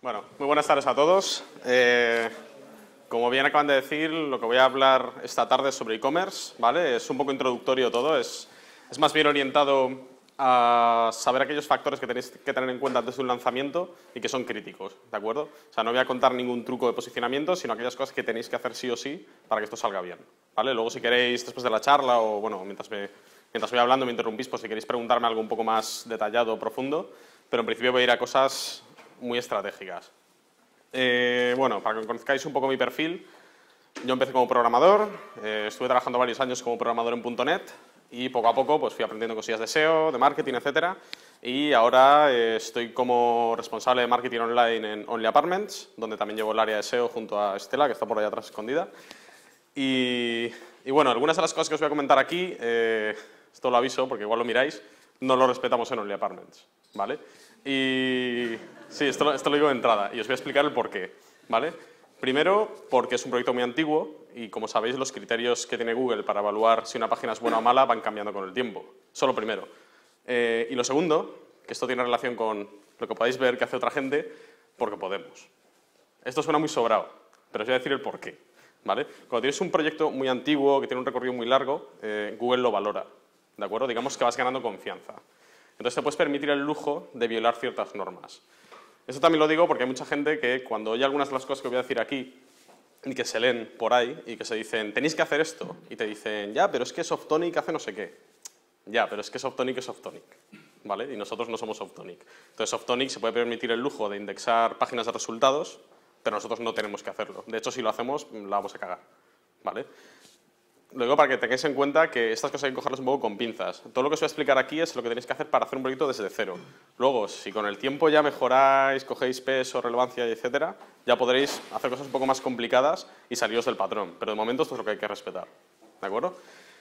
Bueno, muy buenas tardes a todos. Como bien acaban de decir, lo que voy a hablar esta tarde es sobre e-commerce, ¿vale? Es un poco introductorio todo, es más bien orientado a saber aquellos factores que tenéis que tener en cuenta antes de un lanzamiento y que son críticos, ¿de acuerdo? O sea, no voy a contar ningún truco de posicionamiento, sino aquellas cosas que tenéis que hacer sí o sí para que esto salga bien, ¿vale? Luego, si queréis, después de la charla o, bueno, mientras voy hablando me interrumpís, pues si queréis preguntarme algo un poco más detallado o profundo, pero en principio voy a ir a cosas muy estratégicas. Bueno, para que conozcáis un poco mi perfil, yo empecé como programador, estuve trabajando varios años como programador en .NET y poco a poco pues, fui aprendiendo cosillas de SEO, de marketing, etcétera, y ahora estoy como responsable de marketing online en Only Apartments, donde también llevo el área de SEO junto a Estela, que está por allá atrás escondida. Y bueno, algunas de las cosas que os voy a comentar aquí, esto lo aviso porque igual lo miráis, no lo respetamos en Only Apartments, ¿vale? Y sí, esto lo digo de entrada y os voy a explicar el porqué, ¿vale? Primero, porque es un proyecto muy antiguo y, como sabéis, los criterios que tiene Google para evaluar si una página es buena o mala van cambiando con el tiempo. Eso lo primero. Y lo segundo, que esto tiene relación con lo que podéis ver que hace otra gente, porque podemos. Esto suena muy sobrado, pero os voy a decir el porqué, ¿vale? Cuando tienes un proyecto muy antiguo, que tiene un recorrido muy largo, Google lo valora, ¿de acuerdo? Digamos que vas ganando confianza. Entonces te puedes permitir el lujo de violar ciertas normas. Esto también lo digo porque hay mucha gente que cuando oye algunas de las cosas que voy a decir aquí y que se leen por ahí y que se dicen, tenéis que hacer esto, y te dicen, ya, pero es que Softonic hace no sé qué. Ya, pero es que Softonic es Softonic, ¿vale? Y nosotros no somos Softonic. Entonces Softonic se puede permitir el lujo de indexar páginas de resultados, pero nosotros no tenemos que hacerlo. De hecho, si lo hacemos, la vamos a cagar, ¿vale? Lo digo para que tengáis en cuenta que estas cosas hay que cogerlas un poco con pinzas. Todo lo que os voy a explicar aquí es lo que tenéis que hacer para hacer un proyecto desde cero. Luego, si con el tiempo ya mejoráis, cogéis peso, relevancia, etcétera, ya podréis hacer cosas un poco más complicadas y saliros del patrón. Pero de momento esto es lo que hay que respetar, ¿de acuerdo?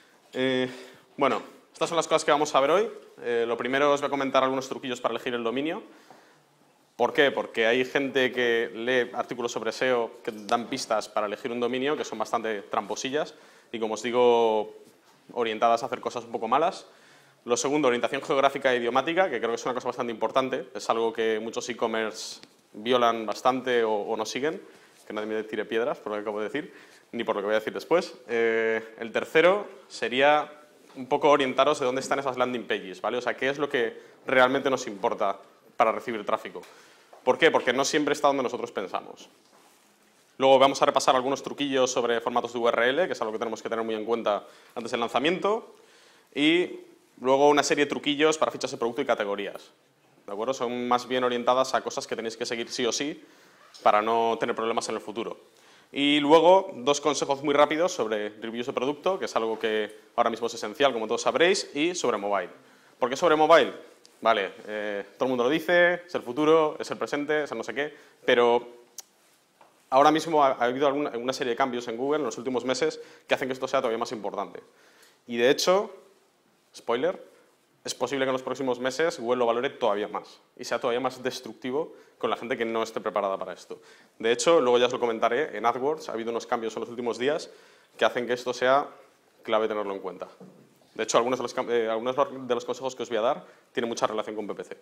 Bueno, estas son las cosas que vamos a ver hoy. Lo primero os voy a comentar algunos truquillos para elegir el dominio. ¿Por qué? Porque hay gente que lee artículos sobre SEO que dan pistas para elegir un dominio que son bastante tramposillas y, como os digo, orientadas a hacer cosas un poco malas. Lo segundo, orientación geográfica e idiomática, que creo que es una cosa bastante importante. Es algo que muchos e-commerce violan bastante o no siguen, que nadie me tire piedras por lo que acabo de decir, ni por lo que voy a decir después. El tercero sería un poco orientaros de dónde están esas landing pages, ¿vale? O sea, qué es lo que realmente nos importa para recibir tráfico. ¿Por qué? Porque no siempre está donde nosotros pensamos. Luego vamos a repasar algunos truquillos sobre formatos de URL, que es algo que tenemos que tener muy en cuenta antes del lanzamiento. Y luego una serie de truquillos para fichas de producto y categorías, ¿de acuerdo? Son más bien orientadas a cosas que tenéis que seguir sí o sí para no tener problemas en el futuro. Y luego dos consejos muy rápidos sobre reviews de producto, que es algo que ahora mismo es esencial, como todos sabréis, y sobre mobile. ¿Por qué sobre mobile? Vale, todo el mundo lo dice, es el futuro, es el presente, es el no sé qué, pero ahora mismo ha habido una serie de cambios en Google en los últimos meses que hacen que esto sea todavía más importante. Y de hecho, spoiler, es posible que en los próximos meses Google lo valore todavía más y sea todavía más destructivo con la gente que no esté preparada para esto. De hecho, luego ya os lo comentaré, en AdWords ha habido unos cambios en los últimos días que hacen que esto sea clave tenerlo en cuenta. De hecho, algunos de los consejos que os voy a dar tienen mucha relación con PPC.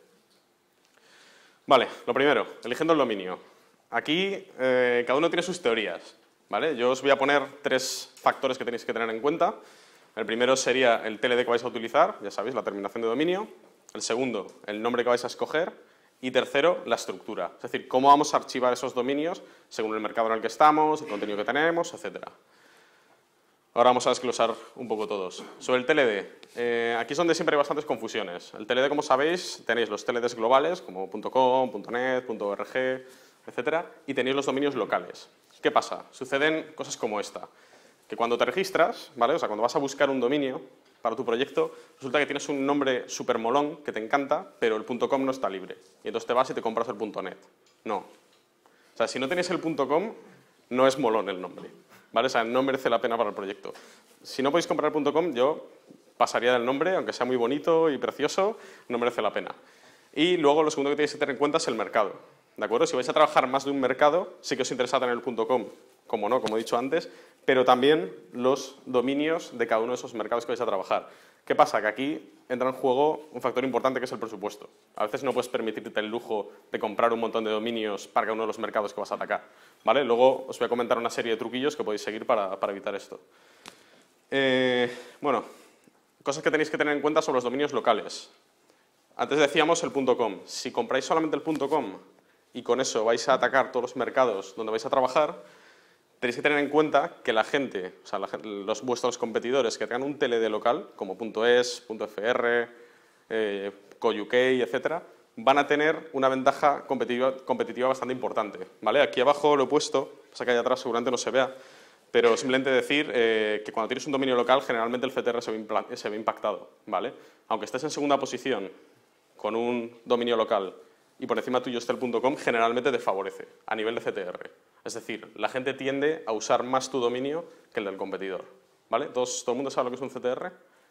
Vale, lo primero, eligiendo el dominio. Aquí cada uno tiene sus teorías, ¿vale? Yo os voy a poner 3 factores que tenéis que tener en cuenta. El primero sería el TLD que vais a utilizar, ya sabéis, la terminación de dominio. El segundo, el nombre que vais a escoger. Y tercero, la estructura, es decir, cómo vamos a archivar esos dominios según el mercado en el que estamos, el contenido que tenemos, etcétera. Ahora vamos a desglosar un poco todos. Sobre el TLD, aquí es donde siempre hay bastantes confusiones. El TLD, como sabéis, tenéis los TLDs globales, como .com, .net, .org, etcétera, y tenéis los dominios locales. ¿Qué pasa? Suceden cosas como esta, que cuando te registras, ¿vale? O sea, cuando vas a buscar un dominio para tu proyecto, resulta que tienes un nombre súper molón que te encanta, pero el .com no está libre. Y entonces te vas y te compras el .net. No. O sea, si no tenéis el .com, no es molón el nombre, ¿vale? O sea, no merece la pena para el proyecto. Si no podéis comprar el .com, yo pasaría del nombre, aunque sea muy bonito y precioso, no merece la pena. Y luego lo segundo que tenéis que tener en cuenta es el mercado, ¿de acuerdo? Si vais a trabajar más de un mercado, sí que os interesa tener el .com, como no, como he dicho antes, pero también los dominios de cada uno de esos mercados que vais a trabajar. ¿Qué pasa? Que aquí entra en juego un factor importante que es el presupuesto. A veces no puedes permitirte el lujo de comprar un montón de dominios para cada uno de los mercados que vas a atacar, ¿vale? Luego os voy a comentar una serie de truquillos que podéis seguir para evitar esto. Bueno, cosas que tenéis que tener en cuenta sobre los dominios locales. Antes decíamos el .com. Si compráis solamente el .com y con eso vais a atacar todos los mercados donde vais a trabajar, tenéis que tener en cuenta que la gente, o sea, vuestros competidores que tengan un TLD local, como .es, .fr, .co.uk, etcétera, van a tener una ventaja competitiva bastante importante, ¿vale? Aquí abajo lo he puesto, pasa que allá atrás seguramente no se vea, pero simplemente decir que cuando tienes un dominio local, generalmente el CTR se ve impactado, ¿vale? Aunque estés en segunda posición con un dominio local y por encima tuyo esté el .com, generalmente te favorece a nivel de CTR. Es decir, la gente tiende a usar más tu dominio que el del competidor, ¿vale? ¿Todo el mundo sabe lo que es un CTR?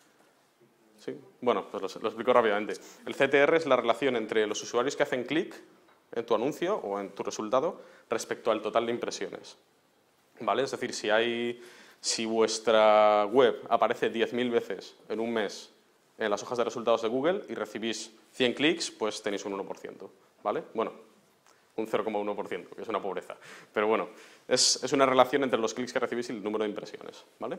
¿Sí? Bueno, pues lo explico rápidamente. El CTR es la relación entre los usuarios que hacen clic en tu anuncio o en tu resultado respecto al total de impresiones, ¿vale? Es decir, si vuestra web aparece 10.000 veces en un mes en las hojas de resultados de Google y recibís 100 clics, pues tenéis un 1%, ¿vale? Bueno, un 0,1%, que es una pobreza. Pero bueno, es una relación entre los clics que recibís y el número de impresiones, ¿vale?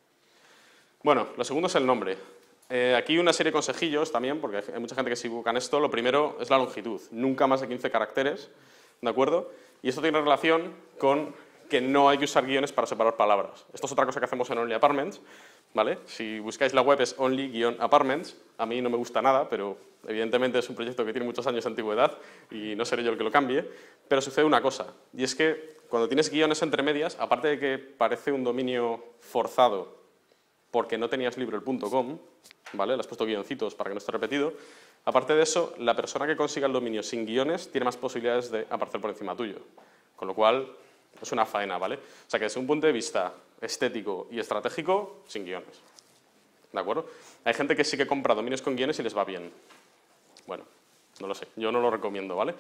Bueno, lo segundo es el nombre. Aquí una serie de consejillos también, porque hay mucha gente que se equivoca en esto. Lo primero es la longitud, nunca más de 15 caracteres, ¿de acuerdo? Y esto tiene relación con que no hay que usar guiones para separar palabras. Esto es otra cosa que hacemos en Only Apartments, ¿vale? Si buscáis la web es only-apartments, a mí no me gusta nada, pero evidentemente es un proyecto que tiene muchos años de antigüedad y no seré yo el que lo cambie, pero sucede una cosa, y es que cuando tienes guiones entre medias, aparte de que parece un dominio forzado porque no tenías libre el .com, ¿vale? Le has puesto guioncitos para que no esté repetido, aparte de eso, la persona que consiga el dominio sin guiones tiene más posibilidades de aparecer por encima tuyo, con lo cual es una faena, ¿vale? O sea que desde un punto de vista estético y estratégico, sin guiones. ¿De acuerdo? Hay gente que sí que compra dominios con guiones y les va bien. Bueno, no lo sé, yo no lo recomiendo, ¿vale?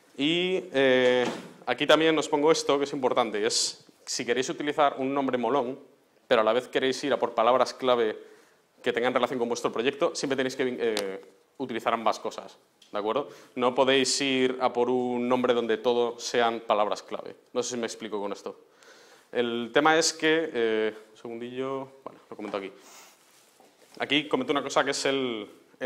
Y aquí también os pongo esto, que es importante, es si queréis utilizar un nombre molón, pero a la vez queréis ir a por palabras clave que tengan relación con vuestro proyecto, siempre tenéis que utilizar ambas cosas, ¿de acuerdo? No podéis ir a por un nombre donde todo sean palabras clave. No sé si me explico con esto. El tema es que, un segundillo, bueno, lo comento aquí. Aquí comento una cosa que es el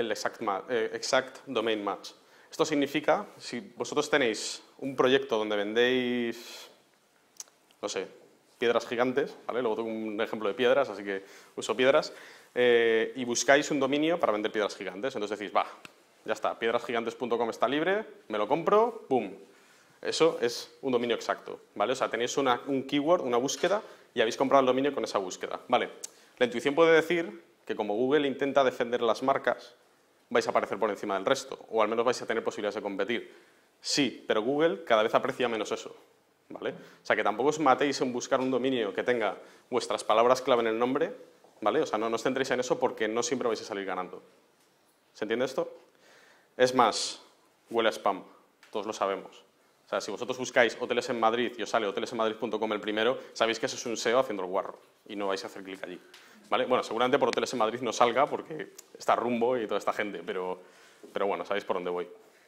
exact domain match. Esto significa, si vosotros tenéis un proyecto donde vendéis, no sé, piedras gigantes, ¿vale? Luego tengo un ejemplo de piedras, así que uso piedras, y buscáis un dominio para vender piedras gigantes. Entonces decís, va, ya está, piedrasgigantes.com está libre, me lo compro, ¡pum! Eso es un dominio exacto, ¿vale? O sea, tenéis un keyword, una búsqueda, y habéis comprado el dominio con esa búsqueda, ¿vale? La intuición puede decir que como Google intenta defender las marcas, vais a aparecer por encima del resto, o al menos vais a tener posibilidades de competir. Sí, pero Google cada vez aprecia menos eso, ¿vale? O sea, que tampoco os matéis en buscar un dominio que tenga vuestras palabras clave en el nombre, ¿vale? O sea, no os centréis en eso porque no siempre vais a salir ganando. ¿Se entiende esto? Es más, huele a spam, todos lo sabemos. O sea, si vosotros buscáis hoteles en Madrid y os sale hotelesенmadrid.com el primero, sabéis que eso es un SEO haciendo el guarro y no vais a hacer clic allí, ¿vale? Bueno, seguramente por Hoteles en Madrid no salga porque está Rumbo y toda esta gente, pero bueno, sabéis por dónde voy.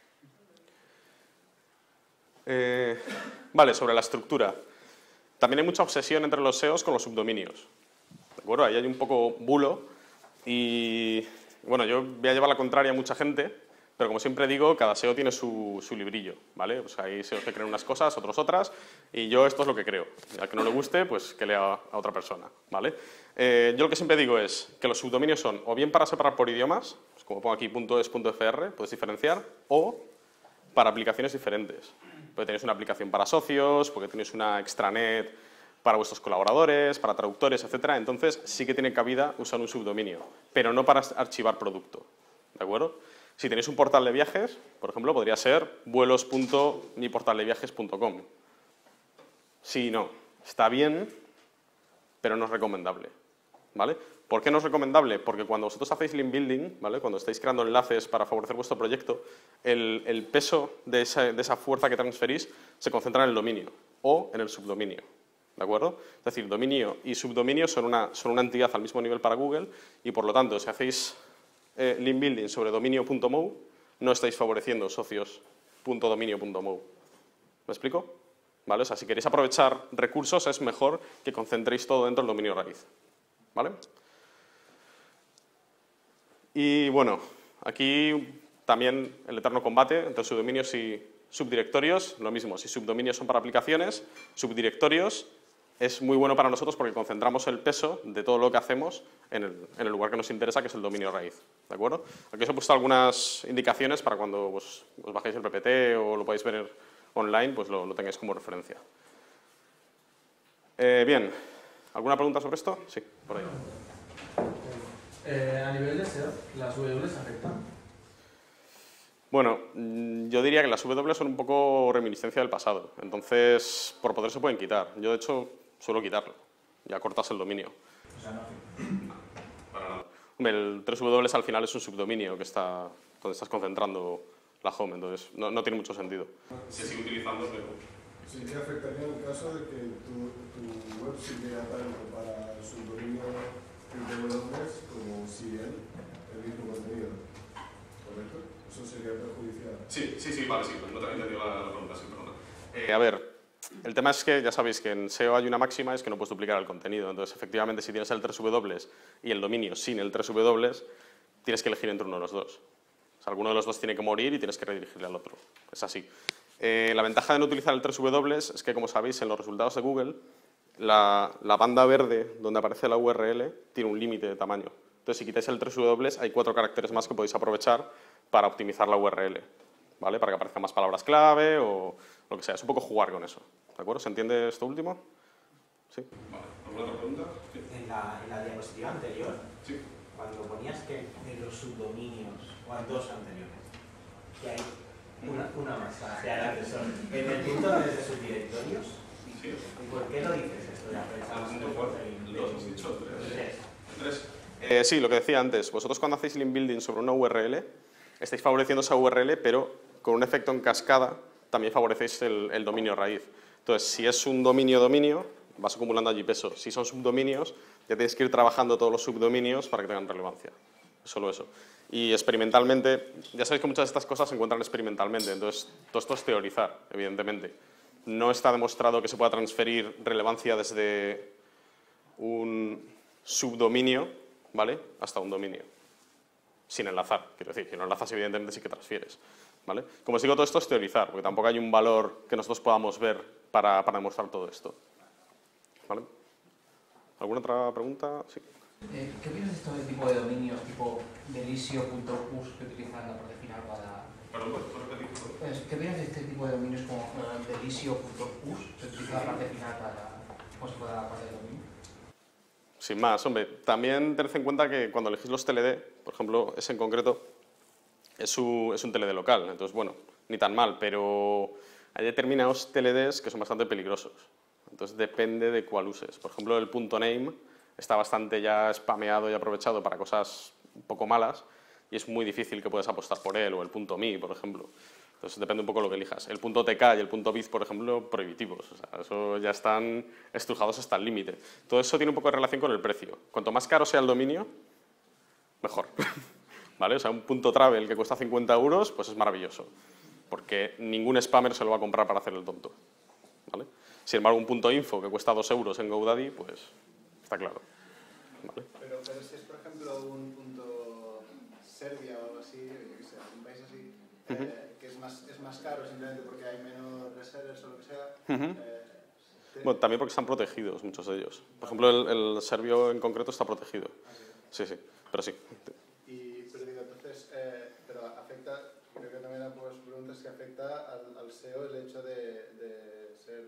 Vale, sobre la estructura. También hay mucha obsesión entre los SEOs con los subdominios. ¿De acuerdo? Ahí hay un poco bulo y, bueno, yo voy a llevar la contraria a mucha gente, pero como siempre digo, cada SEO tiene su librillo, ¿vale? Pues hay SEOs que creen unas cosas, otros otras, y yo esto es lo que creo. Al que no le guste, pues que lea a otra persona, ¿vale? Yo lo que siempre digo es que los subdominios son o bien para separar por idiomas, pues como pongo aquí .es, .fr, puedes diferenciar, o para aplicaciones diferentes. Porque tenéis una aplicación para socios, porque tenéis una extranet para vuestros colaboradores, para traductores, etcétera. Entonces sí que tiene cabida usar un subdominio, pero no para archivar producto, ¿de acuerdo? Si tenéis un portal de viajes, por ejemplo, podría ser vuelos.miportaldeviajes.com. Sí y no. Está bien, pero no es recomendable, ¿vale? ¿Por qué no es recomendable? Porque cuando vosotros hacéis link building, ¿vale? Cuando estáis creando enlaces para favorecer vuestro proyecto, el peso de esa fuerza que transferís se concentra en el dominio o en el subdominio, ¿de acuerdo? Es decir, dominio y subdominio son una entidad al mismo nivel para Google y, por lo tanto, si hacéis link building sobre dominio.mou, no estáis favoreciendo socios.dominio.mou. ¿Me explico? ¿Vale? O sea, si queréis aprovechar recursos, es mejor que concentréis todo dentro del dominio raíz. ¿Vale? Y bueno, aquí también el eterno combate entre subdominios y subdirectorios. Lo mismo, si subdominios son para aplicaciones, subdirectorios es muy bueno para nosotros porque concentramos el peso de todo lo que hacemos en el lugar que nos interesa, que es el dominio raíz. ¿De acuerdo? Aquí os he puesto algunas indicaciones para cuando os bajéis el PPT o lo podáis ver online, pues lo tengáis como referencia. Bien, ¿alguna pregunta sobre esto? Sí, por ahí. A nivel de SEO, ¿las W afectan? Bueno, yo diría que las W son un poco reminiscencia del pasado. Entonces, por poder se pueden quitar. Yo, de hecho, suelo quitarlo. Ya cortas el dominio. O sea, no. Para nada. Hombre, el 3W al final es un subdominio donde estás concentrando la home, entonces no tiene mucho sentido. Se sigue utilizando, pero... Sí que afectaría en el caso de que tu web sirviera tanto para el subdominio W como si el mismo contenido. ¿Correcto? Eso sería perjudicial. Sí, vale, sí, no te he entendido la pregunta, sí, perdona. A ver, el tema es que ya sabéis que en SEO hay una máxima, es que no puedes duplicar el contenido. Entonces, efectivamente, si tienes el 3W y el dominio sin el 3W, tienes que elegir entre uno de los dos. O sea, alguno de los dos tiene que morir y tienes que redirigirle al otro. Es así. La ventaja de no utilizar el 3W es que, como sabéis, en los resultados de Google, la banda verde donde aparece la URL tiene un límite de tamaño. Entonces, si quitáis el 3W, hay 4 caracteres más que podéis aprovechar para optimizar la URL, ¿vale? Para que aparezcan más palabras clave o lo que sea. Es un poco jugar con eso, ¿de acuerdo? ¿Se entiende esto último? ¿Sí? Vale. ¿Alguna otra pregunta? Sí. En la diapositiva anterior, Sí. cuando ponías que de los subdominios, o en dos anteriores, que hay una más para aclarar eso. En el punto de subdirectorios, Sí. ¿por qué lo dices esto? ¿El 2 has dicho? ¿El 3? El 3. Sí, lo que decía antes. Vosotros cuando hacéis link building sobre una URL, estáis favoreciendo esa URL, pero con un efecto en cascada también favorecéis el dominio raíz. Entonces, si es un dominio, vas acumulando allí peso. Si son subdominios, ya tienes que ir trabajando todos los subdominios para que tengan relevancia. Solo eso. Y experimentalmente, ya sabéis que muchas de estas cosas se encuentran experimentalmente, entonces todo esto es teorizar, evidentemente. No está demostrado que se pueda transferir relevancia desde un subdominio, ¿vale?, hasta un dominio. Sin enlazar, quiero decir, si no enlazas, evidentemente sí que transfieres, ¿vale? Como os digo, todo esto es teorizar, porque tampoco hay un valor que nosotros podamos ver para demostrar todo esto, ¿vale? ¿Alguna otra pregunta? Sí. ¿Qué opinas de este tipo de dominios, tipo delisio.us, que utilizan la parte final para...? Perdón, ¿puedo repetir? ¿Qué opinas de este tipo de dominios como delisio.us, que utiliza la parte final para, como si fuera la parte del dominio? Sin más, hombre, también tened en cuenta que cuando elegís los TLD, por ejemplo, ese en concreto, es un TLD local, entonces, bueno, ni tan mal, pero hay determinados TLDs que son bastante peligrosos, entonces depende de cuál uses. Por ejemplo, el .name está bastante ya spameado y aprovechado para cosas un poco malas y es muy difícil que puedas apostar por él, o el .me, por ejemplo. Entonces depende un poco de lo que elijas. El .tk y el .biz, por ejemplo, prohibitivos. O sea, eso ya están estrujados hasta el límite. Todo eso tiene un poco de relación con el precio. Cuanto más caro sea el dominio, mejor. ¿Vale? O sea, un .travel que cuesta 50 euros, pues es maravilloso. Porque ningún spammer se lo va a comprar para hacer el tonto. ¿Vale? Sin embargo, un .info que cuesta 2 euros en GoDaddy, pues está claro. ¿Vale? Pero si es, por ejemplo, un punto Serbia o algo así, yo qué sé, un país así, que es más caro simplemente porque hay menos resellers o lo que sea. Bueno, también porque están protegidos muchos de ellos. Por ejemplo, el serbio en concreto está protegido. Sí, pero sí. Pero digo, entonces, pero afecta, creo que también la pregunta es que afecta al SEO el hecho de ser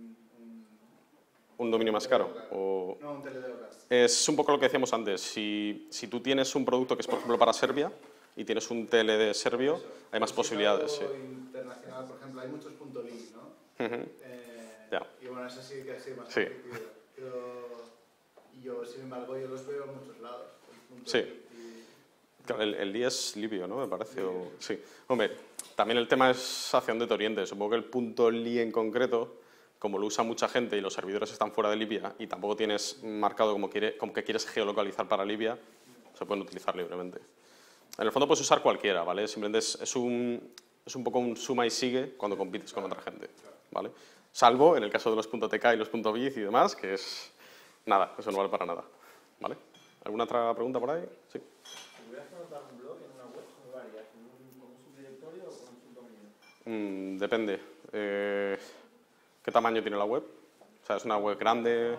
¿Un dominio más caro? O... No, un TLD local. Es un poco lo que decíamos antes. Si tú tienes un producto que es, por ejemplo, para Serbia y tienes un TLD serbio, hay más posibilidades. Sí. Internacional, por ejemplo, hay muchos .link, ¿no? Ya. Y bueno, eso sí que ha sido más Sí. complicado. Pero yo, sin embargo, yo los veo en muchos lados. Sí. Claro, el li es libio, ¿no? Me parece. O... Sí. Hombre, también el tema es hacia dónde te orientes. Supongo que el .li en concreto, como lo usa mucha gente y los servidores están fuera de Libia y tampoco tienes marcado como que quieres geolocalizar para Libia, se pueden utilizar libremente. En el fondo puedes usar cualquiera, ¿vale? Simplemente es un poco un suma y sigue cuando compites con otra gente, ¿vale? Salvo en el caso de los .tk y los .biz y demás, que es nada, eso no vale para nada, ¿vale? ¿Alguna otra pregunta por ahí? Sí. ¿Podrías montar un blog en una web? ¿Cómo lo harías? ¿Con un subdirectorio o con un subdominio? Depende. ¿Qué tamaño tiene la web? O sea, ¿es una web grande?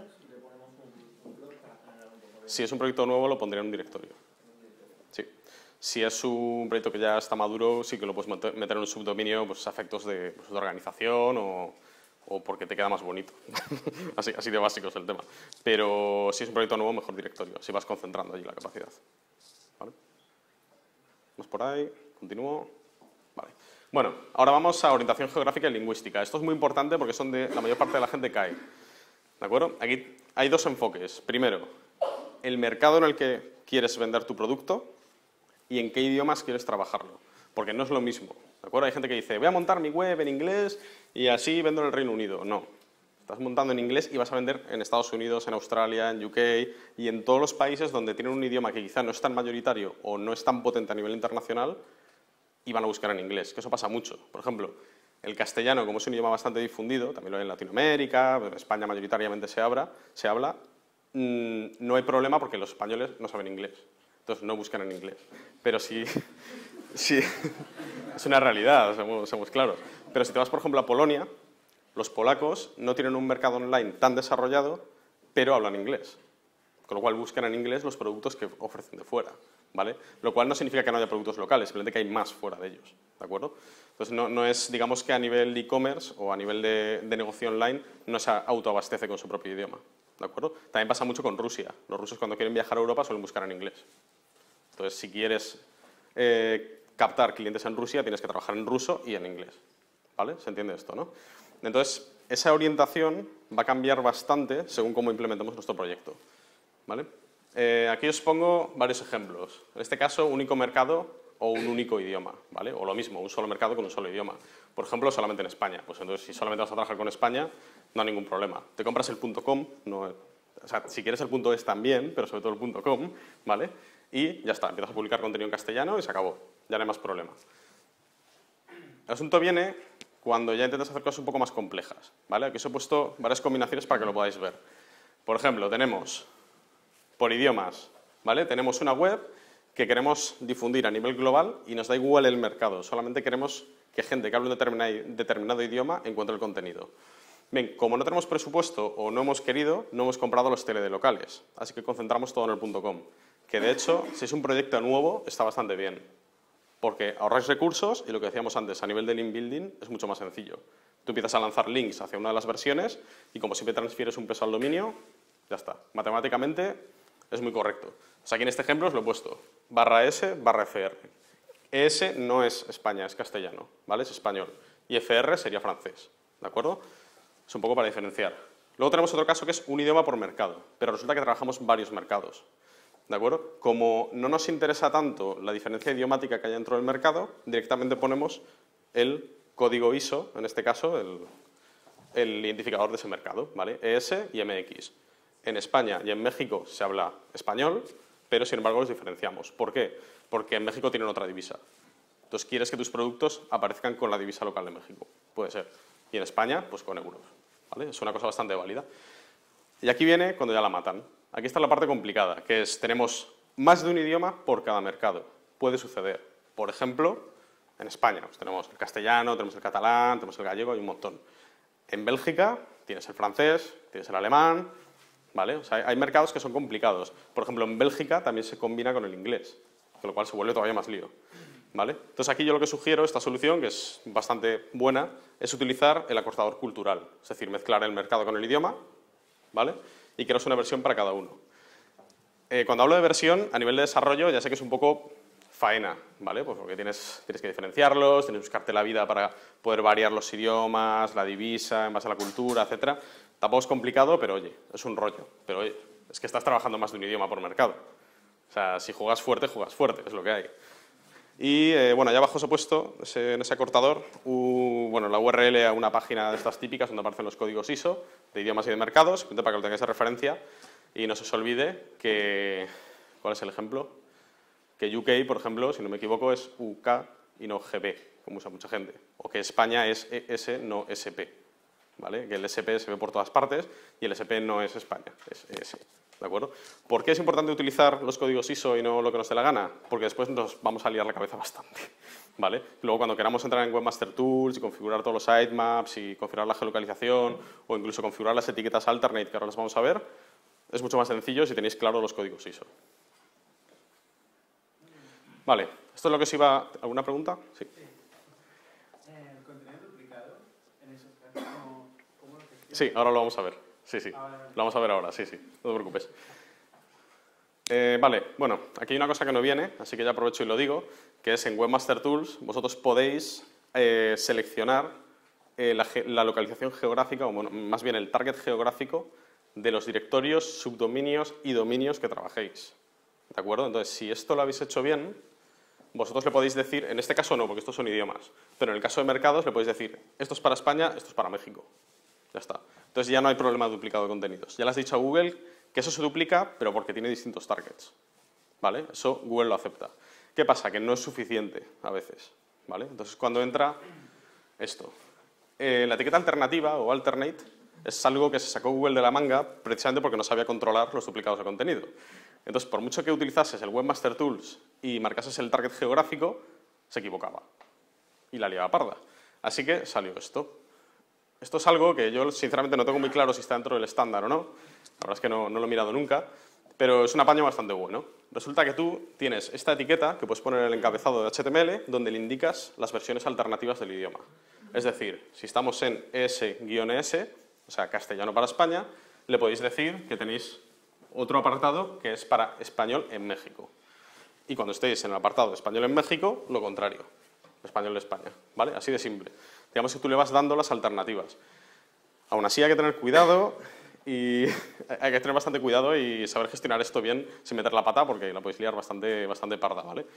Si es un proyecto nuevo, lo pondría en un directorio. Sí. Si es un proyecto que ya está maduro, sí que lo puedes meter en un subdominio, pues a efectos de organización o porque te queda más bonito. así de básico es el tema. Pero si es un proyecto nuevo, mejor directorio. Así vas concentrando allí la capacidad. ¿Vale? ¿Vamos por ahí? ¿Continúo? Vale. Bueno, ahora vamos a orientación geográfica y lingüística. Esto es muy importante porque es donde la mayor parte de la gente cae. ¿De acuerdo? Aquí hay dos enfoques. Primero, el mercado en el que quieres vender tu producto y en qué idiomas quieres trabajarlo. Porque no es lo mismo. ¿De acuerdo? Hay gente que dice, voy a montar mi web en inglés y así vendo en el Reino Unido. No. Estás montando en inglés y vas a vender en Estados Unidos, en Australia, en UK y en todos los países donde tienen un idioma que quizá no es tan mayoritario o no es tan potente a nivel internacional y van a buscar en inglés, que eso pasa mucho. Por ejemplo, el castellano, como es un idioma bastante difundido, también lo hay en Latinoamérica, en España mayoritariamente se habla, no hay problema porque los españoles no saben inglés, entonces no buscan en inglés. Pero sí, es una realidad, somos claros. Pero si te vas, por ejemplo, a Polonia, los polacos no tienen un mercado online tan desarrollado, pero hablan inglés. Con lo cual buscan en inglés los productos que ofrecen de fuera, ¿vale? Lo cual no significa que no haya productos locales, simplemente que hay más fuera de ellos, ¿de acuerdo? Entonces no es, digamos que a nivel de e-commerce o a nivel de negocio online no se autoabastece con su propio idioma, ¿de acuerdo? También pasa mucho con Rusia. Los rusos cuando quieren viajar a Europa suelen buscar en inglés. Entonces si quieres captar clientes en Rusia tienes que trabajar en ruso y en inglés, ¿vale? ¿Se entiende esto, no? Entonces esa orientación va a cambiar bastante según cómo implementemos nuestro proyecto, ¿vale? Aquí os pongo varios ejemplos. En este caso, único mercado o un único idioma, ¿vale? O lo mismo, un solo mercado con un solo idioma. Por ejemplo, solamente en España. Pues entonces, si solamente vas a trabajar con España, no hay ningún problema. Te compras el .com, o sea, si quieres el .es también, pero sobre todo el .com, ¿vale? Y ya está, empiezas a publicar contenido en castellano y se acabó. Ya no hay más problema. El asunto viene cuando ya intentas hacer cosas un poco más complejas, ¿vale? Aquí os he puesto varias combinaciones para que lo podáis ver. Por ejemplo, tenemos por idiomas, ¿vale? Tenemos una web que queremos difundir a nivel global y nos da igual el mercado, solamente queremos que gente que hable un determinado idioma encuentre el contenido. Bien, como no tenemos presupuesto o no hemos querido, no hemos comprado los tele de locales, así que concentramos todo en el .com, que de hecho, si es un proyecto nuevo, está bastante bien, porque ahorráis recursos y lo que decíamos antes, a nivel de link building es mucho más sencillo. Tú empiezas a lanzar links hacia una de las versiones y como siempre transfieres un peso al dominio, ya está. Matemáticamente es muy correcto. O sea, aquí en este ejemplo os lo he puesto /S/FR. ES no es España, es castellano, ¿vale? Es español. Y FR sería francés, ¿de acuerdo? Es un poco para diferenciar. Luego tenemos otro caso que es un idioma por mercado, pero resulta que trabajamos varios mercados, ¿de acuerdo? Como no nos interesa tanto la diferencia idiomática que hay dentro del mercado, directamente ponemos el código ISO, en este caso, el identificador de ese mercado, ¿vale? ES y MX. En España y en México se habla español, pero sin embargo los diferenciamos. ¿Por qué? Porque en México tienen otra divisa. Entonces quieres que tus productos aparezcan con la divisa local de México. Puede ser. Y en España, pues con euros, ¿vale? Es una cosa bastante válida. Y aquí viene cuando ya la matan. Aquí está la parte complicada, que es tenemos más de un idioma por cada mercado. Puede suceder. Por ejemplo, en España pues tenemos el castellano, tenemos el catalán, tenemos el gallego, hay un montón. En Bélgica tienes el francés, tienes el alemán, ¿vale? O sea, hay mercados que son complicados. Por ejemplo, en Bélgica también se combina con el inglés, con lo cual se vuelve todavía más lío, ¿vale? Entonces aquí yo lo que sugiero, esta solución, que es bastante buena, es utilizar el acortador cultural, es decir, mezclar el mercado con el idioma, ¿vale? Y crearos una versión para cada uno. Cuando hablo de versión, a nivel de desarrollo, ya sé que es un poco faena, ¿vale? Pues porque tienes que diferenciarlos, tienes que buscarte la vida para poder variar los idiomas, la divisa, en base a la cultura, etcétera. Tampoco es complicado, pero oye, es un rollo. Pero oye, es que estás trabajando más de un idioma por mercado. O sea, si juegas fuerte, es lo que hay. Y bueno, allá abajo os he puesto en ese acortador bueno, la URL a una página de estas típicas donde aparecen los códigos ISO de idiomas y de mercados, para que lo tengáis de referencia y no se os olvide que... ¿Cuál es el ejemplo? Que UK, por ejemplo, si no me equivoco, es UK y no GB, como usa mucha gente. O que España es ES, no SP. ¿Vale? Que el SP se ve por todas partes y el SP no es España, es ES. ¿De acuerdo? ¿Por qué es importante utilizar los códigos ISO y no lo que nos dé la gana? Porque después nos vamos a liar la cabeza bastante. ¿Vale? Luego, cuando queramos entrar en Webmaster Tools y configurar todos los sitemaps y configurar la geolocalización o incluso configurar las etiquetas alternate, que ahora las vamos a ver, es mucho más sencillo si tenéis claro los códigos ISO. Vale, esto es lo que os iba... ¿Alguna pregunta? Sí. El contenido duplicado, en esos casos, ¿cómo lo gestionas? Sí, ahora lo vamos a ver. Sí, sí. Vale. Lo vamos a ver ahora, sí, sí. No te preocupes. Vale, bueno, aquí hay una cosa que no viene, así que ya aprovecho y lo digo, que es en Webmaster Tools vosotros podéis seleccionar la localización geográfica, o bueno, más bien el target geográfico de los directorios, subdominios y dominios que trabajéis. ¿De acuerdo? Entonces, si esto lo habéis hecho bien, vosotros le podéis decir, en este caso no, porque estos son idiomas, pero en el caso de mercados le podéis decir, esto es para España, esto es para México. Ya está. Entonces ya no hay problema de duplicado de contenidos. Ya le has dicho a Google que eso se duplica, pero porque tiene distintos targets. ¿Vale? Eso Google lo acepta. ¿Qué pasa? Que no es suficiente a veces. ¿Vale? Entonces cuando entra esto. La etiqueta alternativa o alternate es algo que se sacó Google de la manga precisamente porque no sabía controlar los duplicados de contenido. Entonces, por mucho que utilizases el Webmaster Tools y marcases el target geográfico, se equivocaba. Y la liaba parda. Así que salió esto. Esto es algo que yo, sinceramente, no tengo muy claro si está dentro del estándar o no. La verdad es que no lo he mirado nunca. Pero es un apaño bastante bueno. Resulta que tú tienes esta etiqueta que puedes poner en el encabezado de HTML donde le indicas las versiones alternativas del idioma. Es decir, si estamos en ES-ES, o sea, castellano para España, le podéis decir que tenéis otro apartado que es para español en México. Y cuando estéis en el apartado de español en México, lo contrario, español de España. ¿Vale? Así de simple. Digamos que tú le vas dando las alternativas. Aún así hay que tener cuidado y hay que tener bastante cuidado y saber gestionar esto bien sin meter la pata porque la podéis liar bastante parda, ¿vale?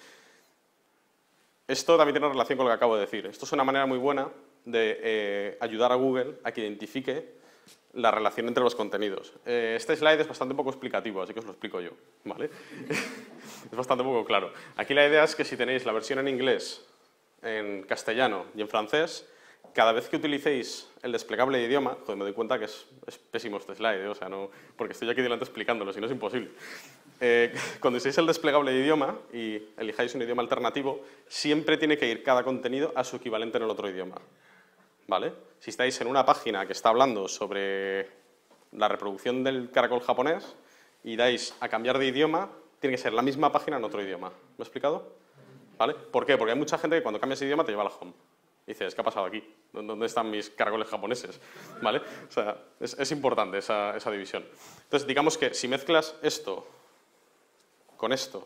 Esto también tiene relación con lo que acabo de decir. Esto es una manera muy buena de ayudar a Google a que identifique la relación entre los contenidos. Este slide es bastante poco explicativo, así que os lo explico yo, ¿vale? Es bastante poco claro. Aquí la idea es que si tenéis la versión en inglés, en castellano y en francés, cada vez que utilicéis el desplegable de idioma, joder, me doy cuenta que es pésimo este slide, o sea, no, porque estoy aquí delante explicándolo, si no es imposible. Cuando uséis el desplegable de idioma y elijáis un idioma alternativo, siempre tiene que ir cada contenido a su equivalente en el otro idioma. ¿Vale? Si estáis en una página que está hablando sobre la reproducción del caracol japonés y dais a cambiar de idioma, tiene que ser la misma página en otro idioma. ¿Me he explicado? ¿Vale? ¿Por qué? Porque hay mucha gente que cuando cambias de idioma te lleva a la home. Y dices, ¿qué ha pasado aquí? ¿Dónde están mis caracoles japoneses? ¿Vale? O sea, es importante esa división. Entonces, digamos que si mezclas esto con esto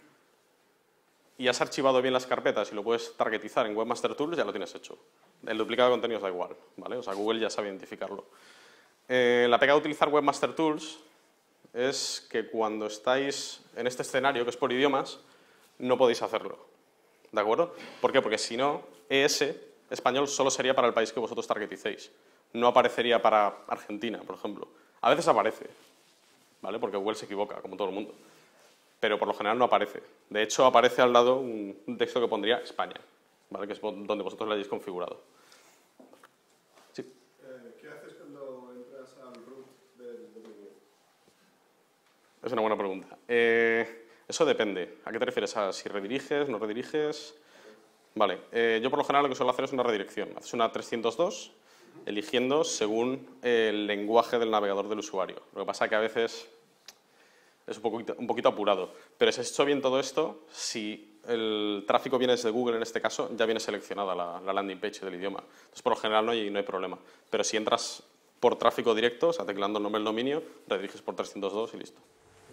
y has archivado bien las carpetas y lo puedes targetizar en Webmaster Tools, ya lo tienes hecho. El duplicado de contenidos da igual, ¿vale? O sea, Google ya sabe identificarlo. La pega de utilizar Webmaster Tools es que cuando estáis en este escenario, que es por idiomas, no podéis hacerlo. ¿De acuerdo? ¿Por qué? Porque si no, ES, español, solo sería para el país que vosotros targeticéis. No aparecería para Argentina, por ejemplo. A veces aparece, ¿vale? Porque Google se equivoca, como todo el mundo. Pero por lo general no aparece. De hecho, aparece al lado un texto que pondría España, ¿vale? Que es donde vosotros lo hayáis configurado. Sí. ¿Qué haces cuando entras al root del dominio? Es una buena pregunta. Eso depende. ¿A qué te refieres? ¿A si rediriges, no rediriges? Vale. Yo por lo general lo que suelo hacer es una redirección. Haces una 302 eligiendo según el lenguaje del navegador del usuario. Lo que pasa es que a veces es un poquito apurado. Pero si has hecho bien todo esto, si el tráfico viene desde Google en este caso, ya viene seleccionada la landing page del idioma. Entonces, por lo general no hay problema. Pero si entras por tráfico directo, o sea, tecleando el nombre del dominio, rediriges por 302 y listo.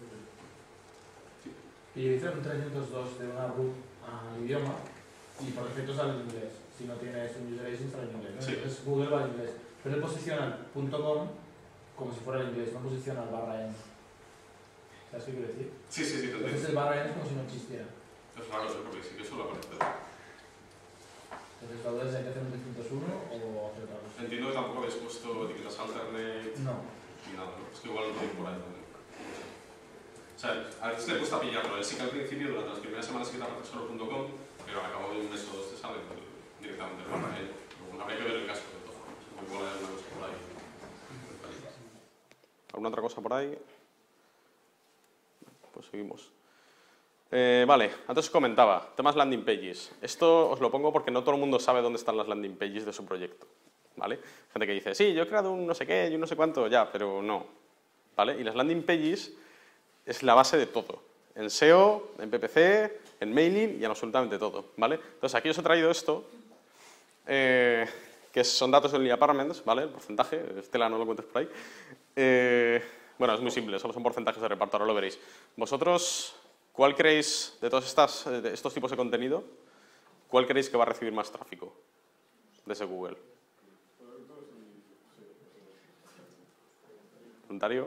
Y dice un 302 de una root al idioma y por defecto sale en inglés. Si no tienes un user agent, sale en inglés, ¿no? Sí. Entonces Google va en inglés. Pero él posiciona el .com como si fuera el inglés, no posiciona el /n. ¿Sabes qué quiero decir? Sí, Entonces el /n es como si no existiera. Es raro, porque sí que suele aparecer. Entonces, ¿la duda es en EC20.1 o hacer otra cosa? Entiendo que tampoco habéis puesto etiquetas alternate No. ni nada, ¿no? Es que igual lo tengo por ahí también. O sea, a veces le cuesta pillarlo. Sí que al principio, durante las primeras semanas que te aparece solo.com, pero al cabo de un mes o dos te sale directamente para ello. Habría que ver el caso de todo. Igual hay alguna cosa por ahí. ¿Alguna otra cosa por ahí? Pues seguimos. Vale, antes os comentaba, temas landing pages. Esto os lo pongo porque no todo el mundo sabe dónde están las landing pages de su proyecto. ¿Vale? Gente que dice, sí, yo he creado un no sé qué y un no sé cuánto, ya, pero no. ¿Vale? Y las landing pages es la base de todo. En SEO, en PPC, en mailing y en absolutamente todo. ¿Vale? Entonces aquí os he traído esto, que son datos de Only Apartments, ¿vale? El porcentaje, Estela, no lo cuentes por ahí. Bueno, es muy simple, solo son porcentajes de reparto, ahora lo veréis. Vosotros, ¿cuál creéis de todos estos tipos de contenido, cuál creéis que va a recibir más tráfico desde Google? ¿Voluntario?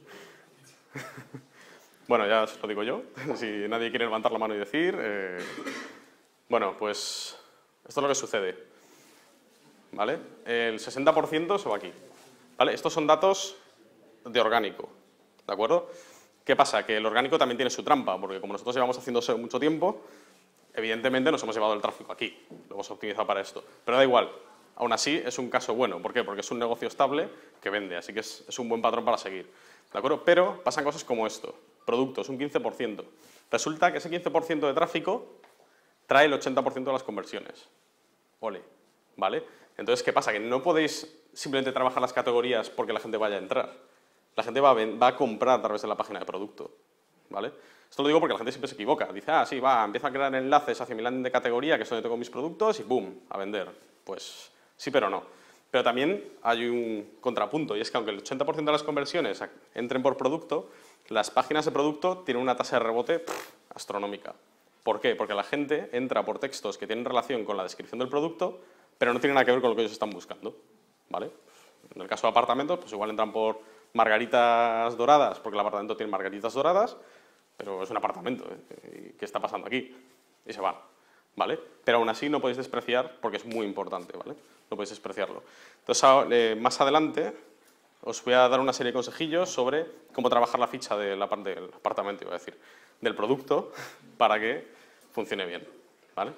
Bueno, ya os lo digo yo, si nadie quiere levantar la mano y decir. Bueno, pues esto es lo que sucede. ¿Vale? El 60% se va aquí. ¿Vale? Estos son datos de orgánico. ¿De acuerdo? ¿Qué pasa? Que el orgánico también tiene su trampa, porque como nosotros llevamos haciendo SEO mucho tiempo, evidentemente nos hemos llevado el tráfico aquí, lo hemos optimizado para esto. Pero da igual, aún así es un caso bueno. ¿Por qué? Porque es un negocio estable que vende, así que es un buen patrón para seguir. ¿De acuerdo? Pero pasan cosas como esto. Productos, un 15%. Resulta que ese 15% de tráfico trae el 80% de las conversiones. Ole, ¿vale? Entonces, ¿qué pasa? Que no podéis simplemente trabajar las categorías porque la gente vaya a entrar. La gente va a comprar a través de la página de producto, ¿vale? Esto lo digo porque la gente siempre se equivoca. Dice, ah, sí, empieza a crear enlaces hacia mi landing de categoría, que es donde tengo mis productos, y ¡boom!, a vender. Pues sí, pero no. Pero también hay un contrapunto, y es que aunque el 80% de las conversiones entren por producto, las páginas de producto tienen una tasa de rebote astronómica. ¿Por qué? Porque la gente entra por textos que tienen relación con la descripción del producto, pero no tienen nada que ver con lo que ellos están buscando, ¿vale? En el caso de apartamentos, pues igual entran por margaritas doradas, porque el apartamento tiene margaritas doradas, pero es un apartamento, ¿eh? ¿Qué está pasando aquí? Y se van, ¿vale? Pero aún así no podéis despreciar, porque es muy importante, ¿vale? No podéis despreciarlo. Entonces, más adelante os voy a dar una serie de consejillos sobre cómo trabajar la ficha del apartamento, iba a decir, del producto, para que funcione bien, ¿vale?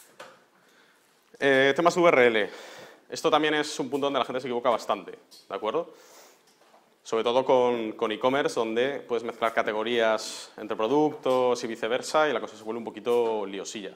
Temas de URL. Esto también es un punto donde la gente se equivoca bastante, ¿de acuerdo? Sobre todo con e-commerce, donde puedes mezclar categorías entre productos y viceversa, y la cosa se vuelve un poquito liosilla.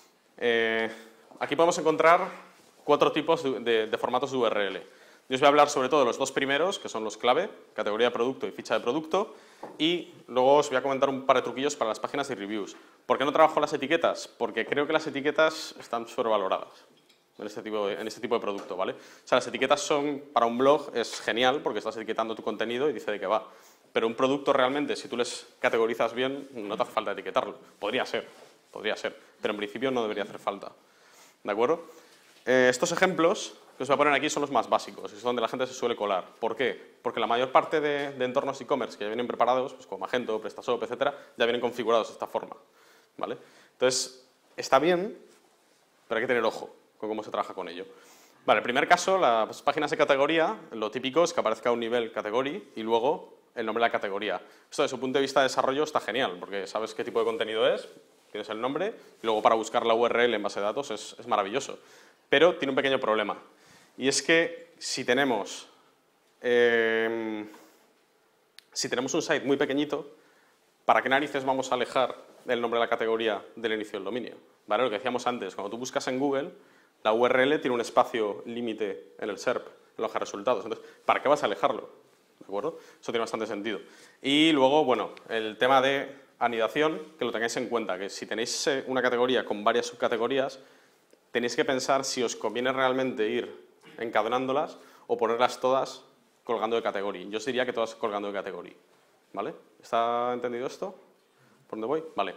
Aquí podemos encontrar 4 tipos de formatos de URL. Yo os voy a hablar sobre todo de los 2 primeros, que son los clave, categoría de producto y ficha de producto, y luego os voy a comentar un par de truquillos para las páginas de reviews. ¿Por qué no trabajo las etiquetas? Porque creo que las etiquetas están sobrevaloradas en este tipo de producto, ¿vale? O sea, las etiquetas son, para un blog es genial porque estás etiquetando tu contenido y dice de qué va. Pero un producto realmente, si tú les categorizas bien, no te hace falta etiquetarlo. Podría ser, pero en principio no debería hacer falta. ¿De acuerdo? Estos ejemplos que os voy a poner aquí son los más básicos, es donde la gente se suele colar. ¿Por qué? Porque la mayor parte de entornos e-commerce que ya vienen preparados, pues como Magento, PrestaShop, etcétera, ya vienen configurados de esta forma, ¿vale? Entonces, está bien, pero hay que tener ojo con cómo se trabaja con ello. Vale, el primer caso, las páginas de categoría, lo típico es que aparezca un nivel category y luego el nombre de la categoría. Esto desde su punto de vista de desarrollo está genial, porque sabes qué tipo de contenido es, tienes el nombre, y luego para buscar la URL en base de datos es maravilloso. Pero tiene un pequeño problema, y es que si tenemos un site muy pequeñito, ¿para qué narices vamos a alejar el nombre de la categoría del inicio del dominio? ¿Vale? Lo que decíamos antes, cuando tú buscas en Google, la URL tiene un espacio límite en el SERP, en la hoja de resultados. Entonces, ¿para qué vas a alejarlo? ¿De acuerdo? Eso tiene bastante sentido. Y luego, bueno, el tema de anidación, que lo tengáis en cuenta, que si tenéis una categoría con varias subcategorías, tenéis que pensar si os conviene realmente ir encadenándolas o ponerlas todas colgando de categoría. Yo os diría que todas colgando de categoría. ¿Vale? ¿Está entendido esto? ¿Por dónde voy? Vale.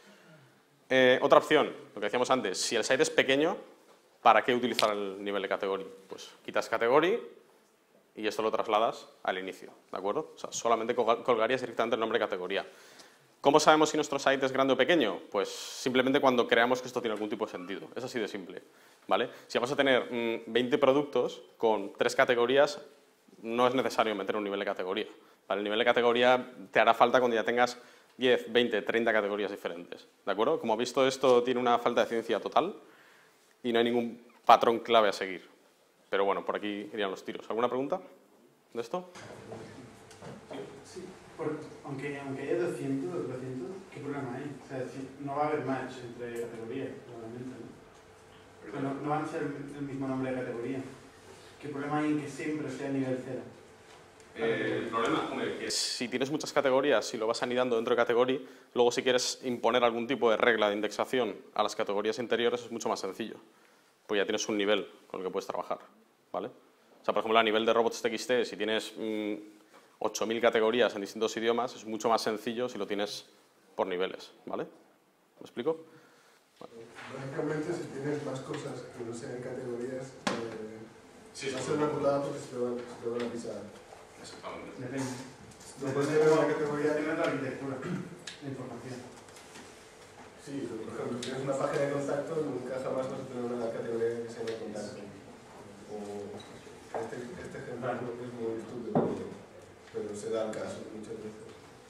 Otra opción, lo que decíamos antes, si el site es pequeño, ¿para qué utilizar el nivel de category? Pues quitas category y esto lo trasladas al inicio, ¿de acuerdo? O sea, solamente colgarías directamente el nombre de categoría. ¿Cómo sabemos si nuestro site es grande o pequeño? Pues simplemente cuando creamos que esto tiene algún tipo de sentido. Es así de simple, ¿vale? Si vamos a tener 20 productos con 3 categorías, no es necesario meter un nivel de categoría, ¿vale? El nivel de categoría te hará falta cuando ya tengas 10, 20, 30 categorías diferentes, ¿de acuerdo? Como habéis visto, esto tiene una falta de ciencia total y no hay ningún patrón clave a seguir. Pero bueno, por aquí irían los tiros. ¿Alguna pregunta de esto? Sí, aunque haya 200, ¿qué problema hay? O sea, no va a haber match entre categorías, probablemente, ¿no? Pero no van a ser el mismo nombre de categoría. ¿Qué problema hay en que siempre sea nivel 0? El problema, hombre, que si tienes muchas categorías y lo vas anidando dentro de categoría, luego si quieres imponer algún tipo de regla de indexación a las categorías interiores es mucho más sencillo, pues ya tienes un nivel con el que puedes trabajar, ¿vale? O sea, por ejemplo, a nivel de robots.txt, si tienes 8.000 categorías en distintos idiomas, es mucho más sencillo si lo tienes por niveles, ¿vale? ¿Me explico? Básicamente, si tienes más cosas que no sean categorías, va a ser una putada porque se te van a pisar. Exactamente. Depende. No puedes tener una categoría. Depende de la arquitectura, la información. Sí, pero por ejemplo, si tienes una página de contacto, nunca jamás vas a tener una categoría que sea de contacto. O este ejemplo creo que es muy estúpido, pero se da el caso muchas veces.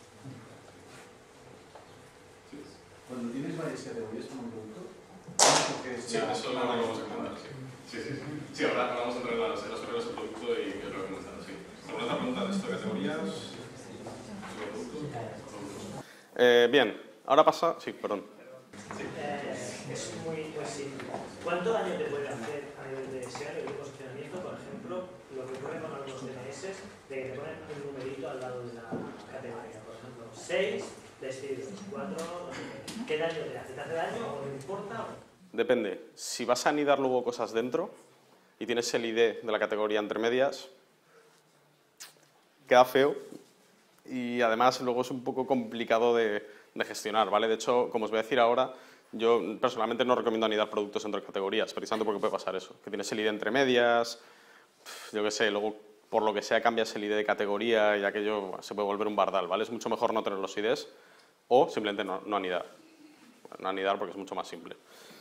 Cuando tienes varias categorías como un producto, ¿qué es? Sí, eso lo vamos a comentar, sí. Sí, ahora vamos a entrar en las reglas del producto y os lo voy a comentar, sí. ¿Alguna otra pregunta de esto de categorías? Bien, ahora pasa... Sí, perdón. Es muy simple. ¿Cuánto daño te puede hacer a nivel de SEO, a nivel de posicionamiento, por ejemplo, lo que ocurre con algunos DNS, de que te ponen un numerito al lado de la categoría? Por ejemplo, 6, decides 4, ¿qué daño te hace? ¿Te hace daño o no importa? Depende. Si vas a anidar luego cosas dentro y tienes el ID de la categoría entre medias, queda feo y además luego es un poco complicado de gestionar, ¿vale? De hecho, como os voy a decir ahora, yo personalmente no recomiendo anidar productos entre categorías, precisamente porque puede pasar eso, que tienes el ID entre medias, yo qué sé, luego por lo que sea cambias el ID de categoría y aquello se puede volver un bardal, ¿vale? Es mucho mejor no tener los IDs o simplemente no anidar. No anidar porque es mucho más simple.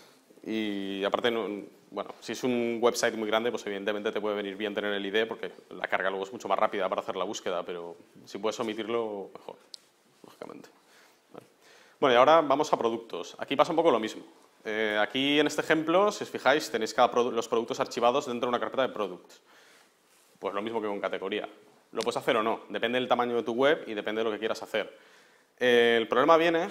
Y aparte, bueno, si es un website muy grande, pues evidentemente te puede venir bien tener el ID porque la carga luego es mucho más rápida para hacer la búsqueda, pero si puedes omitirlo, mejor, lógicamente. Vale. Bueno, y ahora vamos a productos. Aquí pasa un poco lo mismo. Aquí en este ejemplo, si os fijáis, tenéis los productos archivados dentro de una carpeta de products. Pues lo mismo que con categoría. Lo puedes hacer o no, depende del tamaño de tu web y depende de lo que quieras hacer. El problema viene...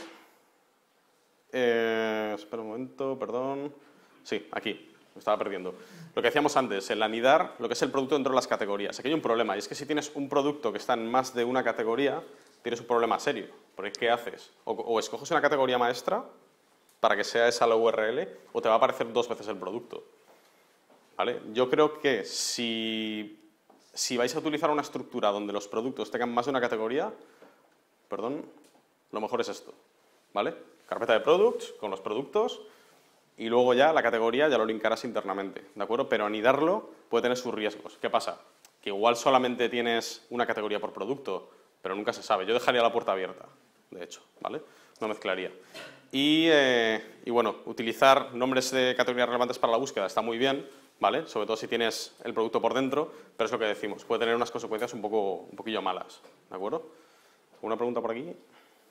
espera un momento, perdón. Sí, aquí, me estaba perdiendo. Lo que decíamos antes, el anidar lo que es el producto dentro de las categorías. Aquí hay un problema, y es que si tienes un producto que está en más de una categoría, tienes un problema serio. Porque ¿qué haces? O escoges una categoría maestra para que sea esa la URL, o te va a aparecer 2 veces el producto. ¿Vale? Yo creo que si vais a utilizar una estructura donde los productos tengan más de una categoría, perdón, lo mejor es esto, ¿vale? Carpeta de products con los productos y luego ya la categoría ya lo linkarás internamente, ¿de acuerdo? Pero anidarlo puede tener sus riesgos. ¿Qué pasa? Que igual solamente tienes una categoría por producto, pero nunca se sabe. Yo dejaría la puerta abierta, de hecho, ¿vale? No mezclaría. Y bueno, utilizar nombres de categorías relevantes para la búsqueda está muy bien, ¿vale? Sobre todo si tienes el producto por dentro, pero es lo que decimos, puede tener unas consecuencias un poquillo malas, ¿de acuerdo? ¿Alguna pregunta por aquí?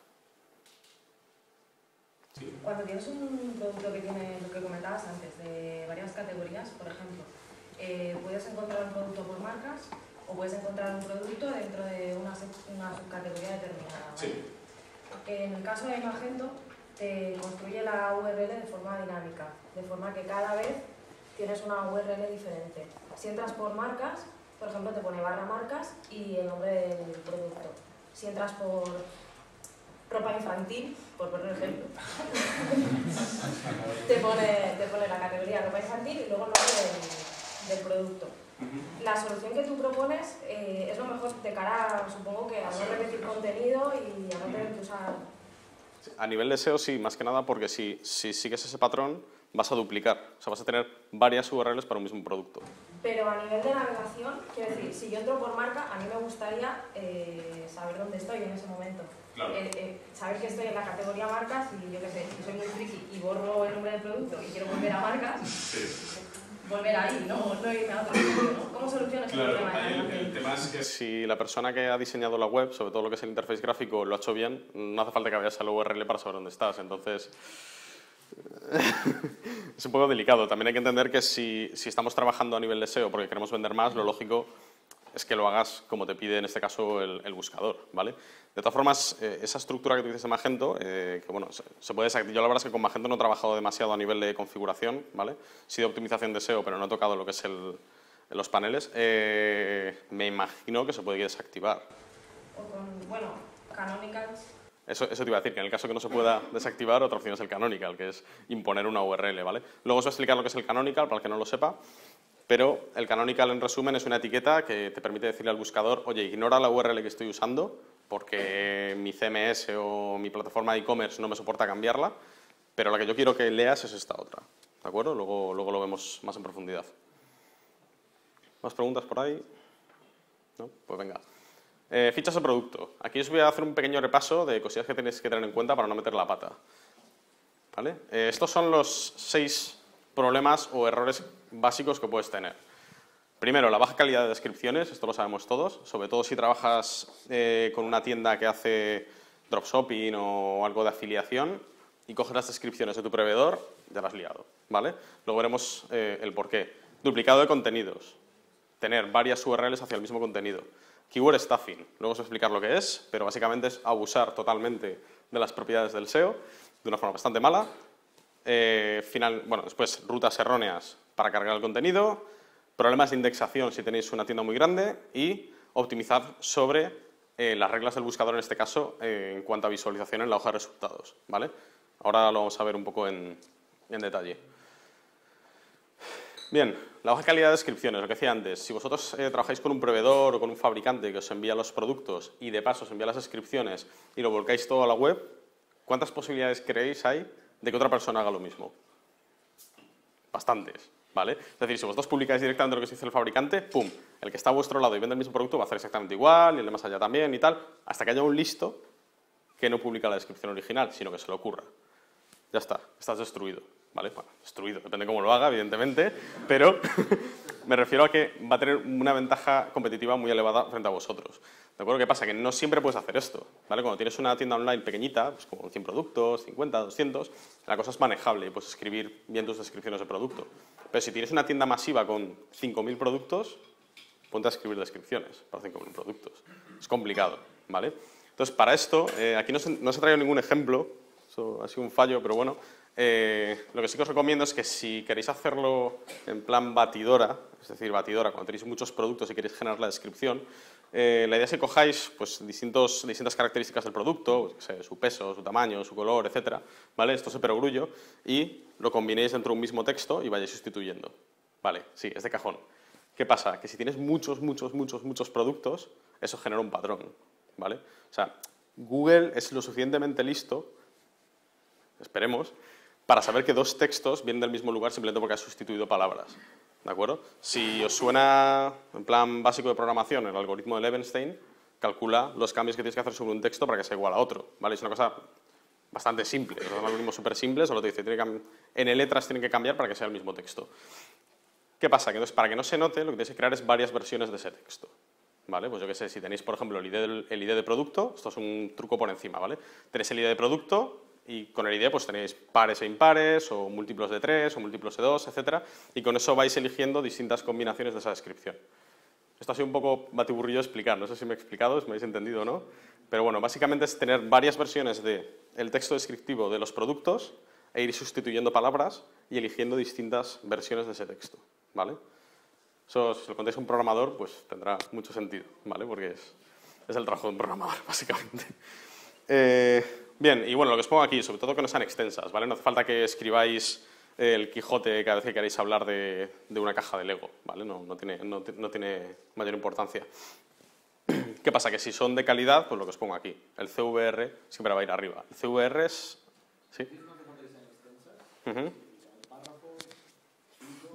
Cuando tienes un producto que tiene lo que comentabas antes, de varias categorías, por ejemplo, puedes encontrar un producto por marcas o puedes encontrar un producto dentro de una subcategoría determinada, ¿vale? Sí. En el caso de Magento, te construye la URL de forma dinámica, de forma que cada vez tienes una URL diferente. Si entras por marcas, por ejemplo, te pone barra marcas y el nombre del producto. Si entras por ropa infantil, por poner un ejemplo, te pone la categoría ropa infantil y luego el nombre del producto. La solución que tú propones es lo mejor de cara, supongo que a no repetir contenido y a no tener que usar... A nivel de SEO sí, más que nada porque si sigues ese patrón vas a duplicar, o sea, vas a tener varias URLs para un mismo producto. Pero a nivel de navegación, quiero decir, si yo entro por marca, a mí me gustaría saber dónde estoy en ese momento. Claro. Saber que estoy en la categoría marcas y yo qué sé, si soy muy friki y borro el nombre del producto y quiero volver a marcas, volver ahí, no irme a otro sitio, ¿no? ¿Cómo solucionas el tema de navegación? El tema es que si la persona que ha diseñado la web, sobre todo lo que es el interface gráfico, lo ha hecho bien, no hace falta que vayas al URL para saber dónde estás. Entonces, es un poco delicado. También hay que entender que si estamos trabajando a nivel de SEO porque queremos vender más, lo lógico es que lo hagas como te pide en este caso el buscador, ¿vale? De todas formas, esa estructura que tú dices de Magento, que bueno, se puede desactivar. Yo la verdad es que con Magento no he trabajado demasiado a nivel de configuración, ¿vale? Sí de optimización de SEO, pero no he tocado lo que es los paneles. Me imagino que se puede desactivar. O con, bueno, Canonicals. Eso te iba a decir, que en el caso que no se pueda desactivar, otra opción es el canonical, que es imponer una URL, ¿vale? Luego os voy a explicar lo que es el canonical, para el que no lo sepa, pero el canonical, en resumen, es una etiqueta que te permite decirle al buscador, oye, ignora la URL que estoy usando, porque mi CMS o mi plataforma de e-commerce no me soporta cambiarla, pero la que yo quiero que leas es esta otra, ¿de acuerdo? Luego lo vemos más en profundidad. ¿Más preguntas por ahí? ¿No? Pues venga. Fichas de producto. Aquí os voy a hacer un pequeño repaso de cosillas que tenéis que tener en cuenta para no meter la pata. ¿Vale? Estos son los 6 problemas o errores básicos que puedes tener. Primero, la baja calidad de descripciones, esto lo sabemos todos, sobre todo si trabajas con una tienda que hace dropshipping o algo de afiliación y coges las descripciones de tu proveedor, ya la has liado, ¿vale? Luego veremos el porqué. Duplicado de contenidos, tener varias URLs hacia el mismo contenido. Keyword stuffing, luego os voy a explicar lo que es, pero básicamente es abusar totalmente de las propiedades del SEO de una forma bastante mala. Después, rutas erróneas para cargar el contenido, problemas de indexación si tenéis una tienda muy grande y optimizar sobre las reglas del buscador, en este caso, en cuanto a visualización en la hoja de resultados, ¿vale? Ahora lo vamos a ver un poco en detalle. Bien, la baja calidad de descripciones, lo que decía antes. Si vosotros trabajáis con un proveedor o con un fabricante que os envía los productos y de paso os envía las descripciones y lo volcáis todo a la web, ¿cuántas posibilidades creéis hay de que otra persona haga lo mismo? Bastantes, ¿vale? Es decir, si vosotros publicáis directamente lo que os dice el fabricante, ¡pum! El que está a vuestro lado y vende el mismo producto va a hacer exactamente igual, y el de más allá también y tal, hasta que haya un listo que no publica la descripción original, sino que se le ocurra. Ya está, estás destruido, ¿vale? Bueno, destruido, depende cómo lo haga, evidentemente, pero me refiero a que va a tener una ventaja competitiva muy elevada frente a vosotros. ¿De acuerdo? ¿Qué pasa? Que no siempre puedes hacer esto, ¿vale? Cuando tienes una tienda online pequeñita, pues como 100 productos, 50, 200, la cosa es manejable y puedes escribir bien tus descripciones de producto. Pero si tienes una tienda masiva con 5.000 productos, ponte a escribir descripciones para 5.000 productos. Es complicado, ¿vale? Entonces, para esto, aquí no se ha traído ningún ejemplo, eso ha sido un fallo, pero bueno, lo que sí que os recomiendo es que si queréis hacerlo en plan batidora, es decir, batidora, cuando tenéis muchos productos y queréis generar la descripción, la idea es que cojáis pues, distintas características del producto, pues, su peso, su tamaño, su color, etcétera, ¿vale? Esto es de perogrullo, y lo combinéis dentro de un mismo texto y vayáis sustituyendo. Vale, sí, es de cajón. ¿Qué pasa? Que si tienes muchos productos, eso genera un patrón, ¿vale? O sea, Google es lo suficientemente listo, esperemos, para saber que 2 textos vienen del mismo lugar simplemente porque has sustituido palabras, ¿de acuerdo? Si os suena, en plan básico de programación, el algoritmo de Levenstein calcula los cambios que tienes que hacer sobre un texto para que sea igual a otro, ¿vale? Es una cosa bastante simple, es un algoritmo súper simple, solo te dice, n letras tienen que cambiar para que sea el mismo texto. ¿Qué pasa? Que entonces, para que no se note, lo que tenéis que crear es varias versiones de ese texto, ¿vale? Pues yo qué sé, si tenéis, por ejemplo, el ID de producto, esto es un truco por encima, ¿vale? Tenéis el ID de producto y con el ID pues tenéis pares e impares, o múltiplos de 3, o múltiplos de 2, etcétera, y con eso vais eligiendo distintas combinaciones de esa descripción. Esto ha sido un poco batiburrillo de explicar, no sé si me he explicado, si me habéis entendido o no, pero bueno, básicamente es tener varias versiones del texto descriptivo de los productos e ir sustituyendo palabras y eligiendo distintas versiones de ese texto, ¿vale? Eso, si lo contáis a un programador, pues tendrá mucho sentido, ¿vale? Porque es el trabajo de un programador, básicamente. Bien, y bueno, lo que os pongo aquí, sobre todo que no sean extensas, ¿vale? No hace falta que escribáis el Quijote cada vez que queráis hablar de una caja de Lego, ¿vale? No tiene mayor importancia. ¿Qué pasa? Que si son de calidad, pues lo que os pongo aquí, el CVR siempre va a ir arriba. El CVR es... ¿Sí?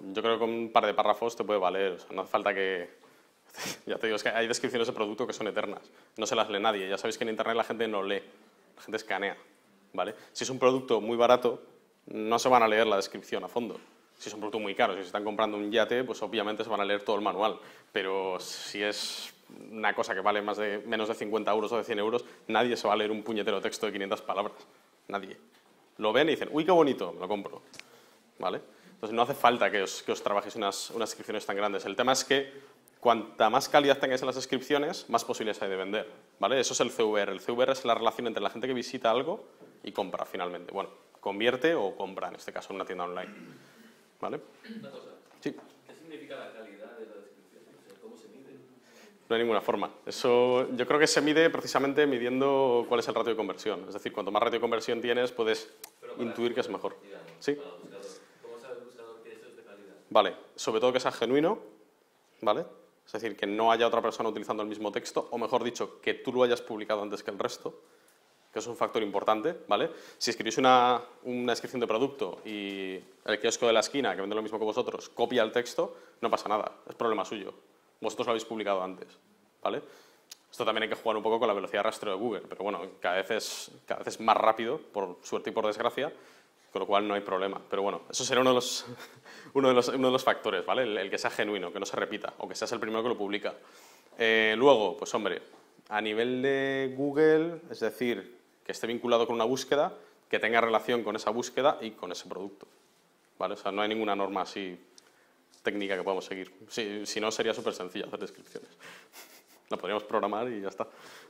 yo creo que con un par de párrafos te puede valer, o sea, no hace falta que... Ya te digo, es que hay descripciones de producto que son eternas, no se las lee nadie, ya sabéis que en internet la gente no lee, la gente escanea, ¿vale? Si es un producto muy barato, no se van a leer la descripción a fondo. Si es un producto muy caro, si se están comprando un yate, pues obviamente se van a leer todo el manual, pero si es una cosa que vale menos de 50 euros o de 100 euros, nadie se va a leer un puñetero texto de 500 palabras, nadie. Lo ven y dicen, uy, qué bonito, me lo compro, ¿vale? Entonces no hace falta que os trabajéis unas descripciones tan grandes. El tema es que cuanta más calidad tengáis en las descripciones, más posibilidades hay de vender, ¿vale? Eso es el CVR. El CVR es la relación entre la gente que visita algo y compra finalmente. Bueno, convierte o compra, en este caso, en una tienda online, ¿vale? Una cosa. Sí. ¿Qué significa la calidad de la descripción? O sea, ¿cómo se mide? No hay ninguna forma. Eso yo creo que se mide precisamente midiendo cuál es el ratio de conversión. Es decir, cuanto más ratio de conversión tienes, puedes intuir que es mejor. Digamos, ¿Sí? para el buscador. ¿Cómo sabe el buscador que eso es de calidad? Vale, sobre todo que sea genuino, ¿vale? Es decir, que no haya otra persona utilizando el mismo texto, o mejor dicho, que tú lo hayas publicado antes que el resto, que es un factor importante, ¿vale? Si escribís una descripción de producto y el kiosco de la esquina, que vende lo mismo que vosotros, copia el texto, no pasa nada, es problema suyo. Vosotros lo habéis publicado antes, ¿vale? Esto también hay que jugar un poco con la velocidad de rastreo de Google, pero bueno, cada vez es más rápido, por suerte y por desgracia, con lo cual no hay problema. Pero bueno, eso será uno de los factores, ¿vale? El que sea genuino, que no se repita, o que seas el primero que lo publica. Luego, pues hombre, a nivel de Google, es decir, que esté vinculado con una búsqueda, que tenga relación con esa búsqueda y con ese producto, ¿vale? O sea, no hay ninguna norma así técnica que podamos seguir. Si no, sería súper sencillo hacer descripciones. La podríamos programar y ya está.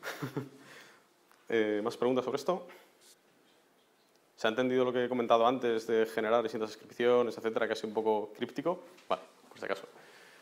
¿Más preguntas sobre esto? ¿Se ha entendido lo que he comentado antes de generar distintas descripciones, etcétera, que ha sido un poco críptico? Vale, por si acaso.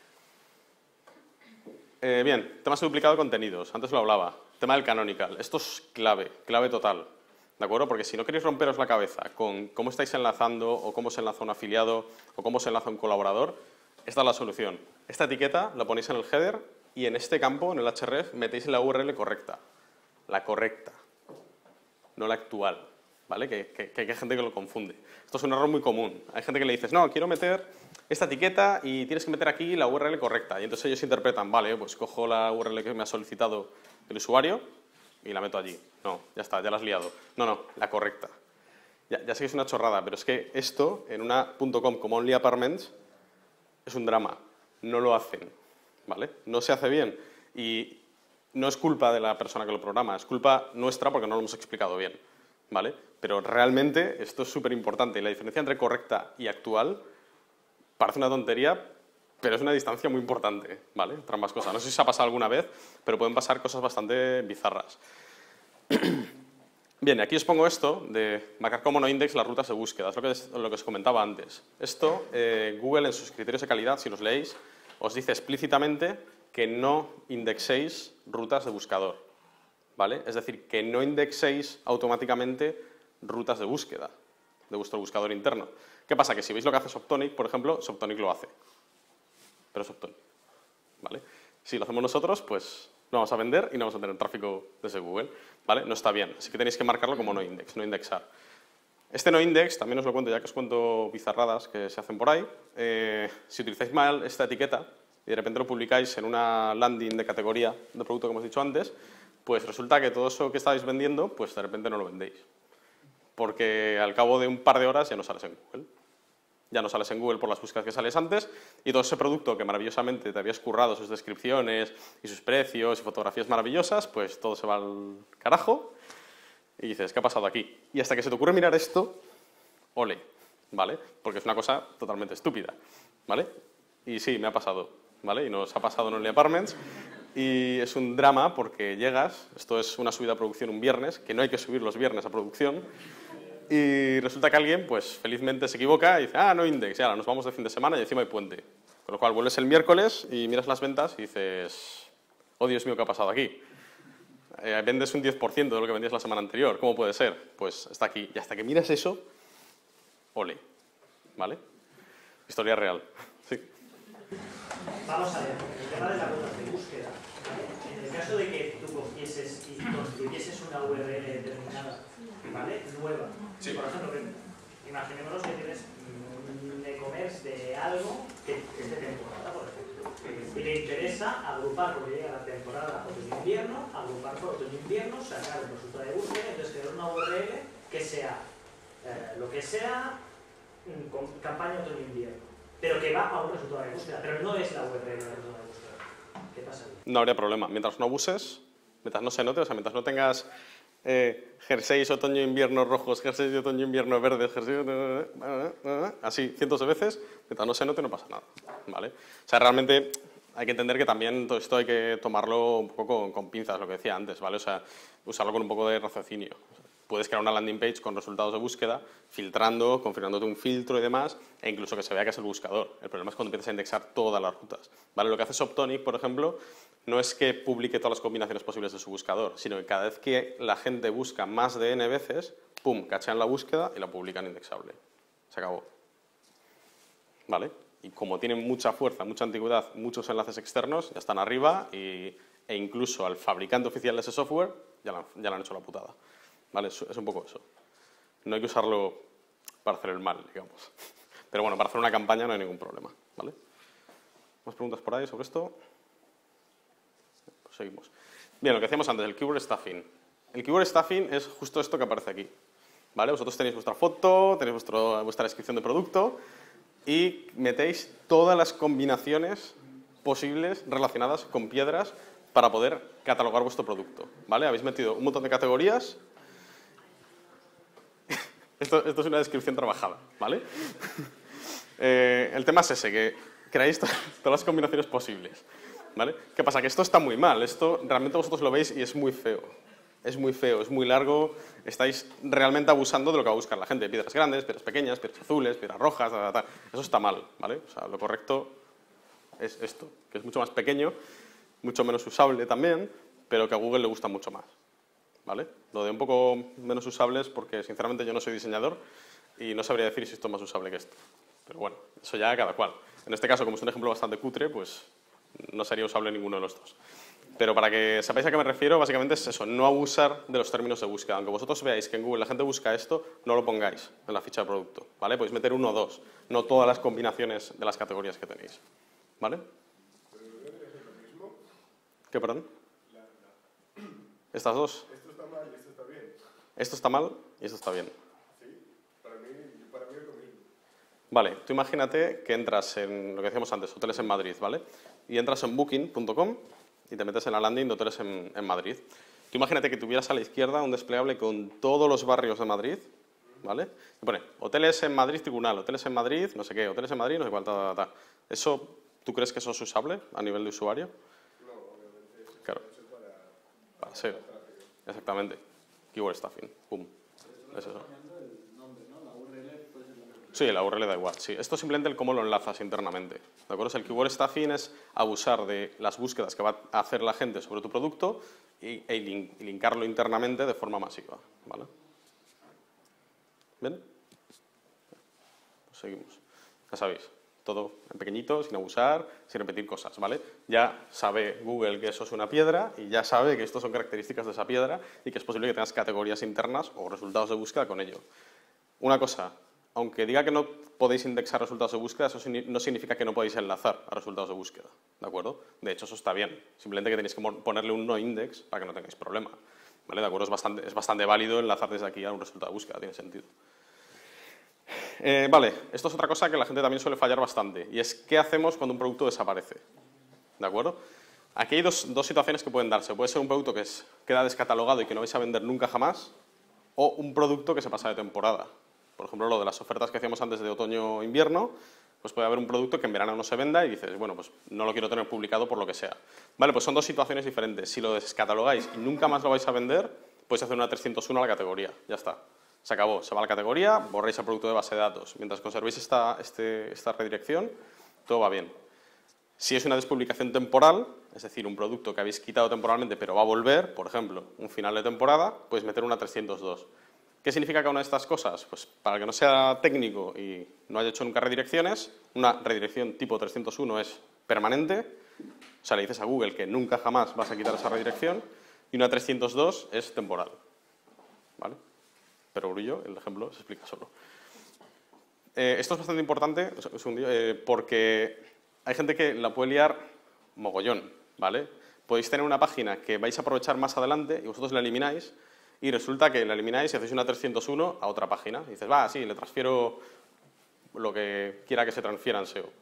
Bien, temas de duplicado de contenidos. Antes lo hablaba. Tema del canonical. Esto es clave total. ¿De acuerdo? Porque si no queréis romperos la cabeza con cómo estáis enlazando o cómo se enlaza un afiliado o cómo se enlaza un colaborador, esta es la solución. Esta etiqueta la ponéis en el header y en este campo, en el href, metéis la URL correcta. La correcta, no la actual. ¿Vale? Que hay gente que lo confunde. Esto es un error muy común. Hay gente que le dices, no, quiero meter esta etiqueta y tienes que meter aquí la URL correcta. Y entonces ellos interpretan, vale, pues cojo la URL que me ha solicitado el usuario y la meto allí. No, ya está, ya la has liado. No, la correcta. Ya sé que es una chorrada, pero es que esto, en una .com como Only Apartments, es un drama. No lo hacen, ¿vale? No se hace bien. Y no es culpa de la persona que lo programa, es culpa nuestra porque no lo hemos explicado bien, ¿vale? Pero realmente esto es súper importante. Y la diferencia entre correcta y actual parece una tontería, pero es una distancia muy importante, ¿vale? Entre ambas cosas. No sé si se ha pasado alguna vez, pero pueden pasar cosas bastante bizarras. Bien, aquí os pongo esto de marcar como no index las rutas de búsqueda. Es lo que os comentaba antes. Esto, Google en sus criterios de calidad, si los leéis, os dice explícitamente que no indexéis rutas de buscador, ¿vale? Es decir, que no indexéis automáticamente rutas de búsqueda de vuestro buscador interno. ¿Qué pasa? Que si veis lo que hace Soptonic, por ejemplo, Soptonic lo hace. Pero Soptonic, ¿vale? Si lo hacemos nosotros, pues no vamos a vender y no vamos a tener tráfico desde Google, ¿vale? No está bien. Así que tenéis que marcarlo como no index, no indexar. Este no index, también os lo cuento ya que os cuento bizarradas que se hacen por ahí. Si utilizáis mal esta etiqueta y de repente lo publicáis en una landing de categoría de producto que hemos dicho antes, pues resulta que todo eso que estáis vendiendo, pues de repente no lo vendéis. Porque al cabo de un par de horas ya no sales en Google. Ya no sales en Google por las búsquedas que sales antes y todo ese producto que maravillosamente te habías currado, sus descripciones y sus precios y fotografías maravillosas, pues todo se va al carajo y dices, ¿qué ha pasado aquí? Y hasta que se te ocurre mirar esto, ole, ¿vale? Porque es una cosa totalmente estúpida, ¿vale? Y sí, me ha pasado, ¿vale? Y nos ha pasado en Only Apartments y es un drama porque llegas, esto es una subida a producción un viernes, que no hay que subir los viernes a producción, y resulta que alguien, pues felizmente se equivoca y dice, ah, no index, y ahora nos vamos de fin de semana y encima hay puente. Con lo cual vuelves el miércoles y miras las ventas y dices, oh Dios mío, ¿qué ha pasado aquí? Vendes un 10% de lo que vendías la semana anterior, ¿cómo puede ser? Pues está aquí. Y hasta que miras eso, ole, ¿vale? Historia real, sí. Vamos a ver, el tema de las rutas de búsqueda, ¿vale? En el caso de que tú cogieses y construyeses una URL determinada, ¿vale? Nueva. Sí. Por ejemplo, imaginémonos que tienes Necomer e-commerce de algo que es de temporada, por ejemplo. Y le interesa agrupar, porque llega la temporada otoño-invierno, agrupar por otoño-invierno, sacar un resultado de búsqueda, entonces crear una URL que sea lo que sea con campaña otoño-invierno, pero que va a un resultado de búsqueda, pero no es la URL del resultado de búsqueda. ¿Qué pasa ahí? No habría problema. Mientras no abuses, mientras no se note, o sea, mientras no tengas jerseys otoño-invierno rojos, jerseys de otoño-invierno verdes, jerseys así cientos de veces, mientras no se note no pasa nada, ¿vale? O sea, realmente hay que entender que también todo esto hay que tomarlo un poco con pinzas, lo que decía antes, ¿vale? O sea, usarlo con un poco de raciocinio. Puedes crear una landing page con resultados de búsqueda, filtrando, configurándote un filtro y demás, e incluso que se vea que es el buscador. El problema es cuando empiezas a indexar todas las rutas, ¿vale? Lo que hace Soptonic, por ejemplo, no es que publique todas las combinaciones posibles de su buscador, sino que cada vez que la gente busca más de n veces, pum, cachean la búsqueda y la publican indexable. Se acabó. ¿Vale? Y como tienen mucha fuerza, mucha antigüedad, muchos enlaces externos, ya están arriba e incluso al fabricante oficial de ese software ya le han hecho la putada. ¿Vale? Es un poco eso. No hay que usarlo para hacer el mal, digamos. Pero bueno, para hacer una campaña no hay ningún problema. ¿Vale? ¿Más preguntas por ahí sobre esto? Pues seguimos. Bien, lo que decíamos antes, el keyword stuffing. El keyword stuffing es justo esto que aparece aquí. ¿Vale? Vosotros tenéis vuestra foto, tenéis vuestra descripción de producto y metéis todas las combinaciones posibles relacionadas con piedras para poder catalogar vuestro producto. ¿Vale? Habéis metido un montón de categorías. Esto es una descripción trabajada, ¿vale? El tema es ese, que creáis todas las combinaciones posibles, ¿vale? ¿Qué pasa? Que esto está muy mal, esto realmente vosotros lo veis y es muy feo. Es muy feo, es muy largo, estáis realmente abusando de lo que va a buscar la gente. Piedras grandes, piedras pequeñas, piedras azules, piedras rojas, eso está mal, ¿vale? O sea, lo correcto es esto, que es mucho más pequeño, mucho menos usable también, pero que a Google le gusta mucho más. ¿Vale? Lo de un poco menos usable es porque, sinceramente, yo no soy diseñador y no sabría decir si esto es más usable que esto. Pero bueno, eso ya cada cual. En este caso, como es un ejemplo bastante cutre, pues no sería usable ninguno de los dos. Pero para que sepáis a qué me refiero, básicamente es eso, no abusar de los términos de búsqueda. Aunque vosotros veáis que en Google la gente busca esto, no lo pongáis en la ficha de producto. ¿Vale? Podéis meter uno o dos, no todas las combinaciones de las categorías que tenéis. ¿Vale? ¿Qué, perdón? ¿Estas dos? Esto está mal y esto está bien. Sí, para mí es lo mismo. Vale, tú imagínate que entras en lo que decíamos antes, hoteles en Madrid, ¿vale? Y entras en booking.com y te metes en la landing de hoteles en Madrid. Tú imagínate que tuvieras a la izquierda un desplegable con todos los barrios de Madrid, ¿vale? Y pone, hoteles en Madrid Tribunal, hoteles en Madrid, no sé qué, hoteles en Madrid, no sé cuál, ¿Eso, tú crees que eso es usable a nivel de usuario? No, obviamente es claro. Para SEO. Exactamente. Keyword stuffing. Pum. Es eso. Sí, la URL da igual. Sí. Esto es simplemente el cómo lo enlazas internamente. ¿De acuerdo? El keyword stuffing es abusar de las búsquedas que va a hacer la gente sobre tu producto y linkarlo internamente de forma masiva. ¿Vale? ¿Bien? Pues seguimos. Ya sabéis. Todo en pequeñito, sin abusar, sin repetir cosas, ¿vale? Ya sabe Google que eso es una piedra y ya sabe que esto son características de esa piedra y que es posible que tengas categorías internas o resultados de búsqueda con ello. Una cosa, aunque diga que no podéis indexar resultados de búsqueda, eso no significa que no podéis enlazar a resultados de búsqueda, ¿de acuerdo? De hecho, eso está bien. Simplemente que tenéis que ponerle un no index para que no tengáis problema, ¿vale? ¿De acuerdo? Es bastante válido enlazar desde aquí a un resultado de búsqueda, tiene sentido. Vale, esto es otra cosa que la gente también suele fallar bastante, y es ¿qué hacemos cuando un producto desaparece? ¿De acuerdo? Aquí hay dos situaciones que pueden darse. Puede ser un producto que queda descatalogado y que no vais a vender nunca jamás, o un producto que se pasa de temporada. Por ejemplo, lo de las ofertas que hacíamos antes de otoño-invierno, pues puede haber un producto que en verano no se venda y dices, bueno, pues no lo quiero tener publicado por lo que sea. Vale, pues son dos situaciones diferentes. Si lo descatalogáis y nunca más lo vais a vender, podéis hacer una 301 a la categoría, ya está. Se acabó, se va a la categoría, borráis el producto de base de datos. Mientras conservéis esta redirección, todo va bien. Si es una despublicación temporal, es decir, un producto que habéis quitado temporalmente pero va a volver, por ejemplo, un final de temporada, podéis meter una 302. ¿Qué significa cada una de estas cosas? Pues para que no sea técnico y no haya hecho nunca redirecciones, una redirección tipo 301 es permanente, o sea, le dices a Google que nunca jamás vas a quitar esa redirección, y una 302 es temporal. ¿Vale? Pero Grullo, el ejemplo se explica solo. Esto es bastante importante un segundillo, porque hay gente que la puede liar mogollón, ¿vale? Podéis tener una página que vais a aprovechar más adelante y vosotros la elimináis y resulta que la elimináis y hacéis una 301 a otra página. Y dices, va, sí, le transfiero lo que quiera que se transfiera en SEO.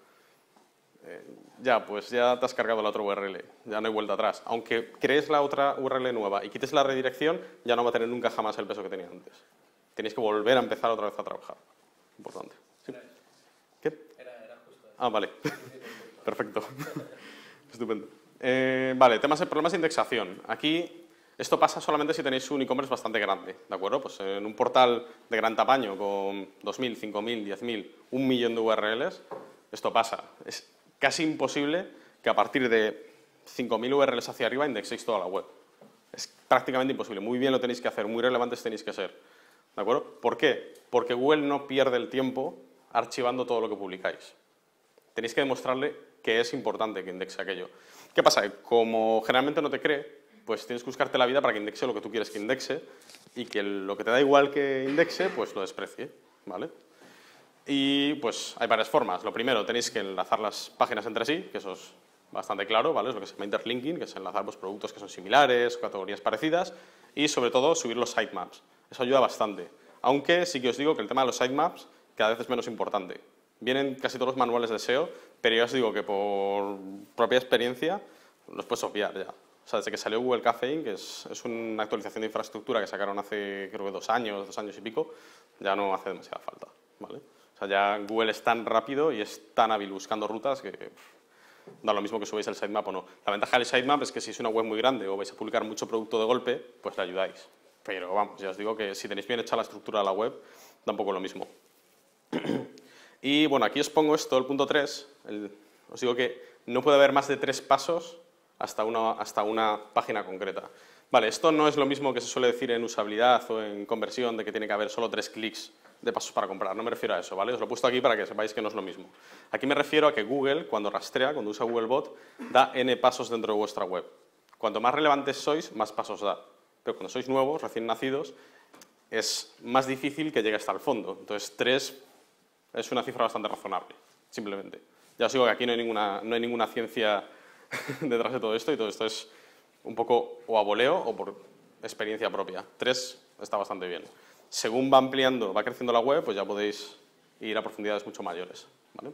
Pues ya te has cargado la otra URL, ya no hay vuelta atrás. Aunque crees la otra URL nueva y quites la redirección, ya no va a tener nunca jamás el peso que tenía antes. Tenéis que volver a empezar otra vez a trabajar. Importante. ¿Sí? ¿Qué? Era justo eso. Ah, vale. Perfecto. Estupendo. Vale, problemas de indexación. Aquí, esto pasa solamente si tenéis un e-commerce bastante grande, ¿de acuerdo? Pues en un portal de gran tamaño, con 2.000, 5.000, 10.000, 1 millón de URLs, esto pasa. Es casi imposible que a partir de 5.000 URLs hacia arriba indexéis toda la web. Es prácticamente imposible. Muy bien lo tenéis que hacer, muy relevantes tenéis que ser. ¿De acuerdo? ¿Por qué? Porque Google no pierde el tiempo archivando todo lo que publicáis. Tenéis que demostrarle que es importante que indexe aquello. ¿Qué pasa? Como generalmente no te cree, pues tienes que buscarte la vida para que indexe lo que tú quieres que indexe y que lo que te da igual que indexe, pues lo desprecie, ¿vale? Y pues hay varias formas. Lo primero, tenéis que enlazar las páginas entre sí, que eso es bastante claro, ¿vale? Es lo que se llama interlinking, que es enlazar pues, productos que son similares, categorías parecidas y sobre todo subir los sitemaps. Eso ayuda bastante. Aunque sí que os digo que el tema de los sitemaps cada vez es menos importante. Vienen casi todos los manuales de SEO, pero ya os digo que por propia experiencia los puedes obviar ya. O sea, desde que salió Google Caffeine, que es una actualización de infraestructura que sacaron hace creo que 2 años y pico, ya no hace demasiada falta, ¿vale? O sea, ya Google es tan rápido y es tan hábil buscando rutas que da lo mismo que subáis el sitemap o no. La ventaja del sitemap es que si es una web muy grande o vais a publicar mucho producto de golpe, pues le ayudáis. Pero vamos, ya os digo que si tenéis bien hecha la estructura de la web, tampoco lo mismo. Y bueno, aquí os pongo esto, el punto 3. Os digo que no puede haber más de 3 pasos hasta una página concreta. Vale, esto no es lo mismo que se suele decir en usabilidad o en conversión, de que tiene que haber solo 3 clics de pasos para comprar. No me refiero a eso, ¿vale? Os lo he puesto aquí para que sepáis que no es lo mismo. Aquí me refiero a que Google, cuando rastrea, cuando usa Googlebot, da n pasos dentro de vuestra web. Cuanto más relevantes sois, más pasos da. Pero cuando sois nuevos, recién nacidos, es más difícil que llegue hasta el fondo. Entonces, 3 es una cifra bastante razonable, simplemente. Ya os digo que aquí no hay ninguna ciencia detrás de todo esto, y todo esto es un poco o a voleo o por experiencia propia. 3 está bastante bien. Según va ampliando, va creciendo la web, pues ya podéis ir a profundidades mucho mayores, ¿vale?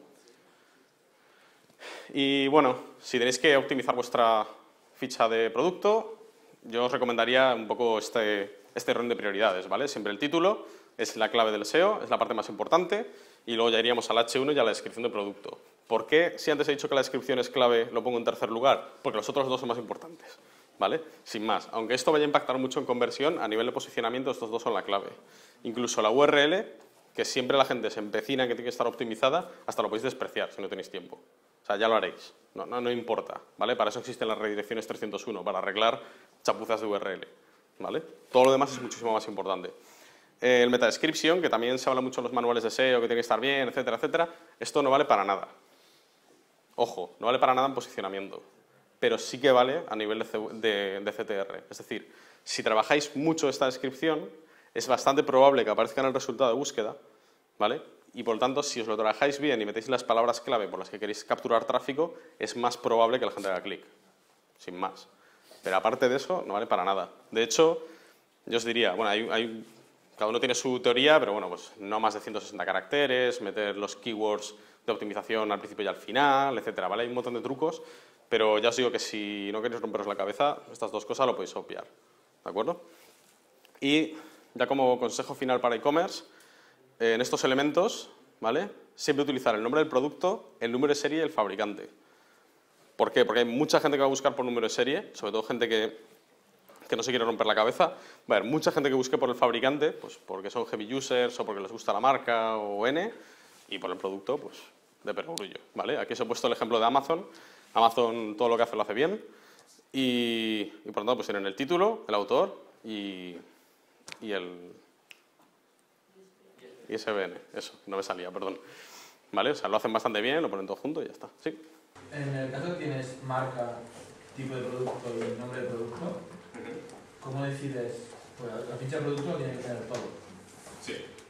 Y bueno, si tenéis que optimizar vuestra ficha de producto, yo os recomendaría un poco este orden de prioridades, ¿vale? Siempre el título es la clave del SEO, es la parte más importante, y luego ya iríamos al H1 y a la descripción del producto. ¿Por qué, si antes he dicho que la descripción es clave, lo pongo en tercer lugar? Porque los otros 2 son más importantes, ¿vale? Sin más. Aunque esto vaya a impactar mucho en conversión, a nivel de posicionamiento estos 2 son la clave. Incluso la URL, que siempre la gente se empecina en que tiene que estar optimizada, hasta lo podéis despreciar si no tenéis tiempo. O sea, ya lo haréis. No importa, ¿vale? Para eso existen las redirecciones 301, para arreglar chapuzas de URL, ¿vale? Todo lo demás es muchísimo más importante. El meta description, que también se habla mucho en los manuales de SEO, que tiene que estar bien, etcétera, etcétera, esto no vale para nada. Ojo, no vale para nada en posicionamiento, pero sí que vale a nivel de CTR. Es decir, si trabajáis mucho esta descripción, es bastante probable que aparezca en el resultado de búsqueda, ¿vale? Y por lo tanto, si os lo trabajáis bien y metéis las palabras clave por las que queréis capturar tráfico, es más probable que la gente haga clic, sin más. Pero aparte de eso, no vale para nada. De hecho, yo os diría, bueno, cada uno tiene su teoría, pero bueno, pues no más de 160 caracteres, meter los keywords de optimización al principio y al final, etcétera, ¿vale? Hay un montón de trucos, pero ya os digo que si no queréis romperos la cabeza, estas 2 cosas lo podéis obviar, ¿de acuerdo? Y ya como consejo final para e-commerce, en estos elementos, ¿vale? Siempre utilizar el nombre del producto, el número de serie y el fabricante. ¿Por qué? Porque hay mucha gente que va a buscar por número de serie, sobre todo gente que no se quiere romper la cabeza. Va a haber mucha gente que busque por el fabricante, pues porque son heavy users o porque les gusta la marca o N, y por el producto, pues de perogrullo, ¿vale? Aquí os he puesto el ejemplo de Amazon. Amazon todo lo que hace lo hace bien y por lo tanto pues tienen el título, el autor y el ISBN, eso, no me salía, perdón. ¿Vale? O sea, lo hacen bastante bien, lo ponen todo junto y ya está. ¿Sí? En el caso que tienes marca, tipo de producto y nombre de producto, ¿cómo decides? Pues la ficha de producto lo tiene que tener todo. Sí.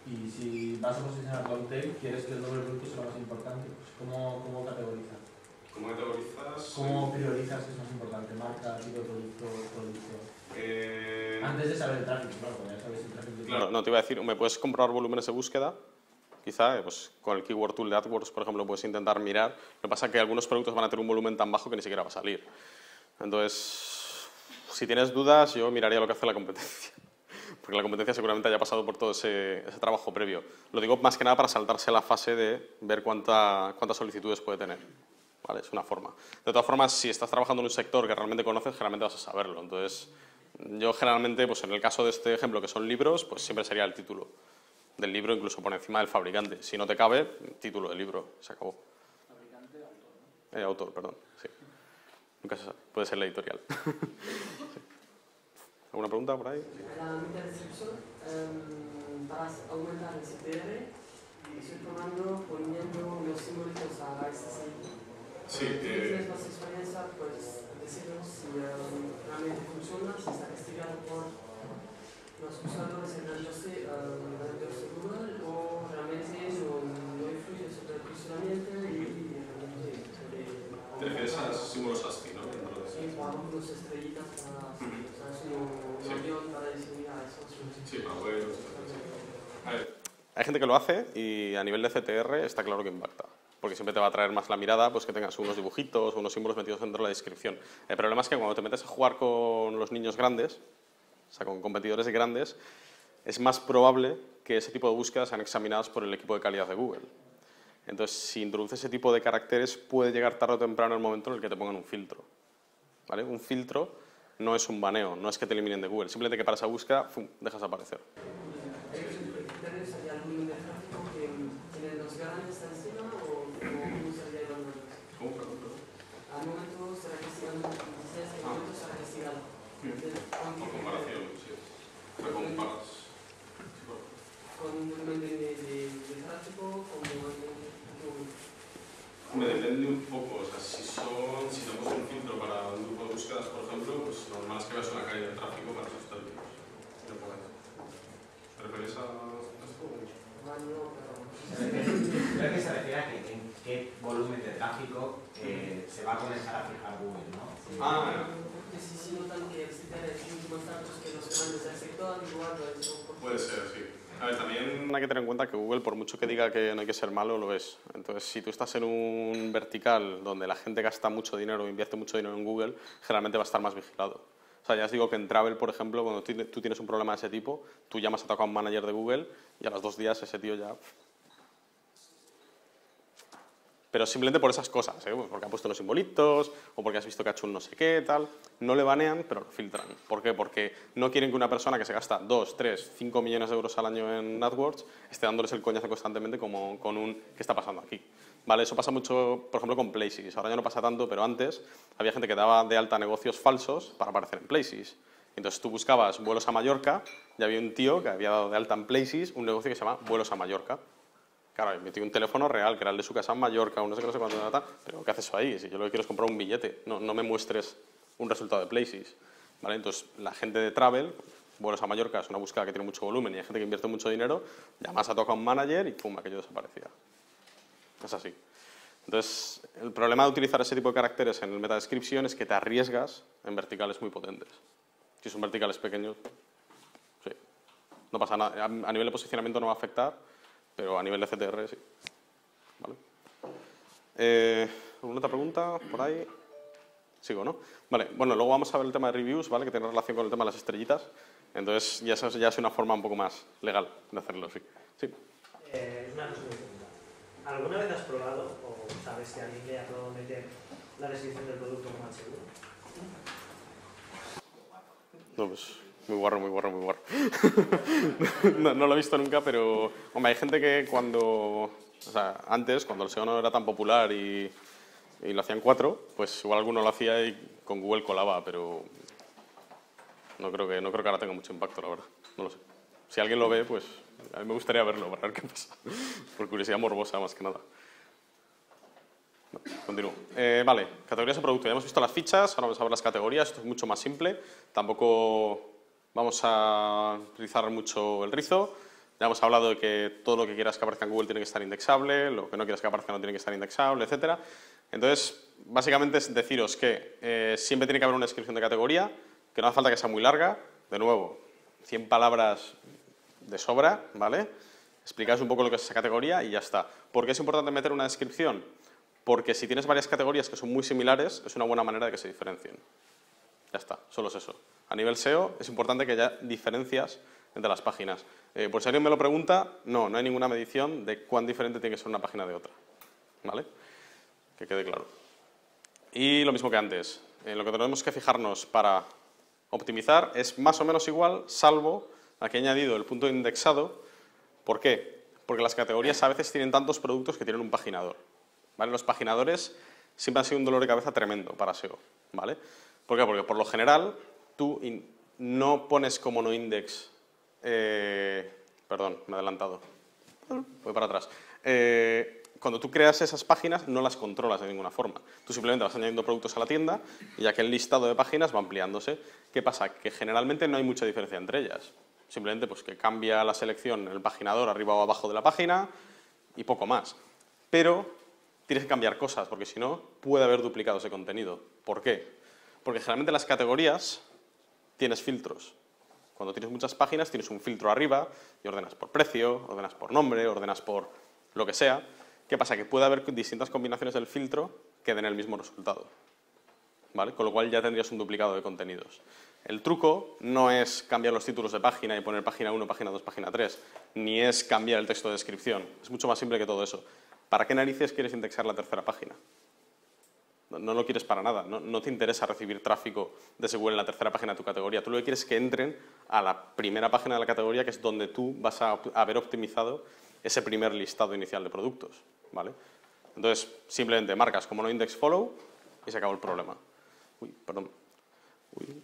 Y si vas a posicionar long tail, quieres que el nombre del producto sea lo más importante. Pues ¿cómo categorizas? ¿Cómo categorizas? ¿Cómo priorizas qué es más importante? Marca, tipo de producto, producto. Antes de saber el tráfico, claro, ya sabes el tráfico. Claro, no, te iba a decir, me puedes comprobar volúmenes de búsqueda. Quizá pues, con el Keyword Tool de AdWords, por ejemplo, puedes intentar mirar. Lo que pasa es que algunos productos van a tener un volumen tan bajo que ni siquiera va a salir. Entonces, si tienes dudas, yo miraría lo que hace la competencia. Porque la competencia seguramente haya pasado por todo ese trabajo previo. Lo digo más que nada para saltarse la fase de ver cuántas solicitudes puede tener. ¿Vale? Es una forma. De todas formas, si estás trabajando en un sector que realmente conoces, generalmente vas a saberlo. Entonces, yo generalmente, pues en el caso de este ejemplo, que son libros, pues siempre sería el título del libro, incluso por encima del fabricante. Si no te cabe, título del libro, se acabó. Fabricante, autor, ¿no? Autor, perdón, sí. Nunca se sabe, puede ser la editorial. Sí. ¿Alguna pregunta por ahí? La meta-descripción, para aumentar el CTR, estoy probando poniendo los símbolos a SSI. Sí, ¿Tienes más experiencia? Pues decirnos si realmente funciona, si está castigado por los usuarios en navegadores de Google o realmente no influye sobre el posicionamiento y sobre... ¿Te refieres a símbolos ASCII, no? Sí, para unos estrellitas para... un avión para diseñar eso. Sí, para vuelos. A ver, hay gente que lo hace y a nivel de CTR está claro que impacta. Porque siempre te va a traer más la mirada pues que tengas unos dibujitos o unos símbolos metidos dentro de la descripción. El problema es que cuando te metes a jugar con los niños grandes, o sea, con competidores grandes, es más probable que ese tipo de búsquedas sean examinadas por el equipo de calidad de Google. Entonces, si introduces ese tipo de caracteres, puede llegar tarde o temprano el momento en el que te pongan un filtro. ¿Vale? Un filtro no es un baneo, no es que te eliminen de Google, simplemente que para esa búsqueda ¡fum!, dejas aparecer. ¿Hay algún de tráfico que tienen los grandes encima o cómo sería evaluado? ¿Cómo? Perdón. Al momento será castigado, dices, al momento será castigado. Por comparación, sí. O sea, comparas. Con un volumen de tráfico, como me depende un poco, o sea, si tenemos un filtro para un grupo de búsquedas, por ejemplo, pues lo normal es que veas una caída de tráfico para esos términos. ¿Te refieres a esto? Creo que se refiere a que en qué volumen de tráfico se va a comenzar a fijar Google, ¿no? Porque si notan que el CTR es mucho más alto que los grandes del sector, igual puede ser, sí. A ver, también hay que tener en cuenta que Google, por mucho que diga que no hay que ser malo, lo es. Entonces, si tú estás en un vertical donde la gente gasta mucho dinero o invierte mucho dinero en Google, generalmente va a estar más vigilado. O sea, ya os digo que en Travel, por ejemplo, cuando tú tienes un problema de ese tipo, tú llamas a un manager de Google y a los 2 días ese tío ya... Pero simplemente por esas cosas, ¿eh? Porque ha puesto unos simbolitos o porque has visto que ha hecho un no sé qué, tal. No le banean, pero lo filtran. ¿Por qué? Porque no quieren que una persona que se gasta 2, 3, 5 millones de euros al año en AdWords esté dándoles el coñazo constantemente como con un ¿qué está pasando aquí? ¿Vale? Eso pasa mucho, por ejemplo, con Places. Ahora ya no pasa tanto, pero antes había gente que daba de alta negocios falsos para aparecer en Places. Entonces tú buscabas vuelos a Mallorca y había un tío que había dado de alta en Places un negocio que se llama Vuelos a Mallorca. Claro, metí un teléfono real, que era el de su casa en Mallorca, no sé cuánto, pero ¿qué haces eso ahí? Si yo lo que quiero es comprar un billete, no me muestres un resultado de Places. ¿Vale? Entonces, la gente de Travel, vuelos a Mallorca, es una búsqueda que tiene mucho volumen y hay gente que invierte mucho dinero, llamas a un manager y pum, aquello desaparecía. Es así. Entonces, el problema de utilizar ese tipo de caracteres en el meta description es que te arriesgas en verticales muy potentes. Si son verticales pequeños, sí, no pasa nada. A nivel de posicionamiento no va a afectar, pero a nivel de CTR sí. ¿Vale? ¿Alguna otra pregunta por ahí? Sigo, ¿no? Vale, bueno, luego vamos a ver el tema de reviews, ¿vale? Que tiene relación con el tema de las estrellitas. Entonces, ya es una forma un poco más legal de hacerlo, sí. Sí. Una cosa muy pregunta. ¿Alguna vez has probado o sabes si alguien le ha probado meter la descripción del producto como seguro? No, pues... Muy guarro. no lo he visto nunca, pero hombre, hay gente que antes, cuando el SEO no era tan popular y lo hacían 4, pues igual alguno lo hacía y con Google colaba, pero no creo que ahora tenga mucho impacto, la verdad. No lo sé. Si alguien lo ve, pues a mí me gustaría verlo, para ver qué pasa. Por curiosidad morbosa, más que nada. Continúo. Vale, categorías de producto. Ya hemos visto las fichas, ahora vamos a ver las categorías. Esto es mucho más simple. Tampoco vamos a utilizar mucho el rizo. Ya hemos hablado de que todo lo que quieras que aparezca en Google tiene que estar indexable, lo que no quieras que aparezca no tiene que estar indexable, etc. Entonces, básicamente es deciros que siempre tiene que haber una descripción de categoría, que no hace falta que sea muy larga. De nuevo, 100 palabras de sobra, ¿vale? Explicáis un poco lo que es esa categoría y ya está. ¿Por qué es importante meter una descripción? Porque si tienes varias categorías que son muy similares, es una buena manera de que se diferencien. Ya está, solo es eso. A nivel SEO es importante que haya diferencias entre las páginas. Por si alguien me lo pregunta, no hay ninguna medición de cuán diferente tiene que ser una página de otra. ¿Vale? Que quede claro. Y lo mismo que antes. Lo que tenemos que fijarnos para optimizar es más o menos igual, salvo a que he añadido el punto de indexado. ¿Por qué? Porque las categorías a veces tienen tantos productos que tienen un paginador. ¿Vale? Los paginadores siempre han sido un dolor de cabeza tremendo para SEO. ¿Vale? ¿Por qué? Porque por lo general tú no pones como no index... perdón, me he adelantado. Voy para atrás. Cuando tú creas esas páginas no las controlas de ninguna forma. Tú simplemente vas añadiendo productos a la tienda y aquel listado de páginas va ampliándose. ¿Qué pasa? Que generalmente no hay mucha diferencia entre ellas. Simplemente pues, que cambia la selección en el paginador arriba o abajo de la página y poco más. Pero tienes que cambiar cosas porque si no puede haber duplicados de contenido. ¿Por qué? Porque generalmente en las categorías tienes filtros. Cuando tienes muchas páginas tienes un filtro arriba y ordenas por precio, ordenas por nombre, ordenas por lo que sea. ¿Qué pasa? Que puede haber distintas combinaciones del filtro que den el mismo resultado. ¿Vale? Con lo cual ya tendrías un duplicado de contenidos. El truco no es cambiar los títulos de página y poner página 1, página 2, página 3, ni es cambiar el texto de descripción. Es mucho más simple que todo eso. ¿Para qué narices quieres indexar la tercera página? No lo quieres para nada. No te interesa recibir tráfico de Google en la tercera página de tu categoría. Tú lo que quieres es que entren a la primera página de la categoría, que es donde tú vas a haber optimizado ese primer listado inicial de productos. ¿Vale? Entonces, simplemente marcas como no index follow y se acabó el problema. Uy, perdón. Uy.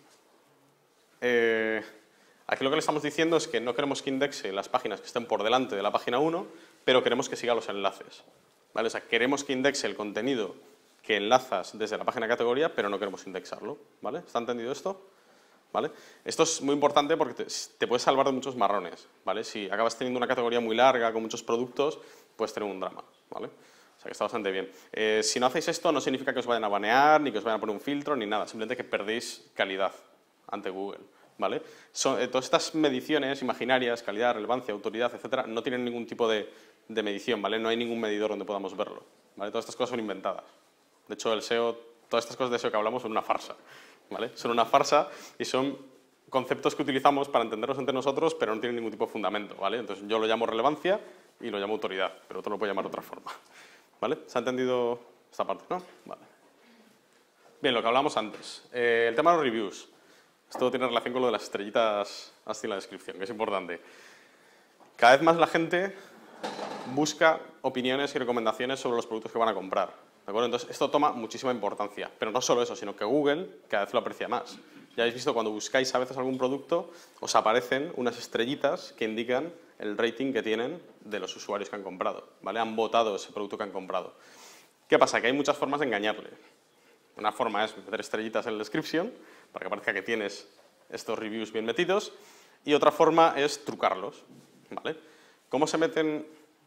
Aquí lo que le estamos diciendo es que no queremos que indexe las páginas que estén por delante de la página 1, pero queremos que siga los enlaces. ¿Vale? O sea, queremos que indexe el contenido que enlazas desde la página categoría, pero no queremos indexarlo. ¿Vale? ¿Está entendido esto? ¿Vale? Esto es muy importante porque te puede salvar de muchos marrones. ¿Vale? Si acabas teniendo una categoría muy larga con muchos productos, puedes tener un drama. ¿Vale? O sea que está bastante bien. Si no hacéis esto, no significa que os vayan a banear, ni que os vayan a poner un filtro, ni nada. Simplemente que perdéis calidad ante Google. ¿Vale? Todas estas mediciones imaginarias, calidad, relevancia, autoridad, etcétera, no tienen ningún tipo de medición. ¿Vale? No hay ningún medidor donde podamos verlo. ¿Vale? Todas estas cosas son inventadas. De hecho, el SEO, todas estas cosas de SEO que hablamos son una farsa. ¿Vale? Son una farsa y son conceptos que utilizamos para entenderlos entre nosotros, pero no tienen ningún tipo de fundamento. ¿Vale? Entonces yo lo llamo relevancia y lo llamo autoridad, pero otro lo puede llamar de otra forma. ¿Vale? ¿Se ha entendido esta parte? ¿No? Vale. Bien, lo que hablamos antes. El tema de los reviews. Esto tiene relación con lo de las estrellitas así en la descripción, que es importante. Cada vez más la gente busca opiniones y recomendaciones sobre los productos que van a comprar. ¿De acuerdo? Entonces, esto toma muchísima importancia. Pero no solo eso, sino que Google cada vez lo aprecia más. Ya habéis visto, cuando buscáis a veces algún producto, os aparecen unas estrellitas que indican el rating que tienen de los usuarios que han comprado. ¿Vale? Han votado ese producto que han comprado. ¿Qué pasa? Que hay muchas formas de engañarle. Una forma es meter estrellitas en la descripción, para que parezca que tienes estos reviews bien metidos, y otra forma es trucarlos. ¿Vale? ¿Cómo se meten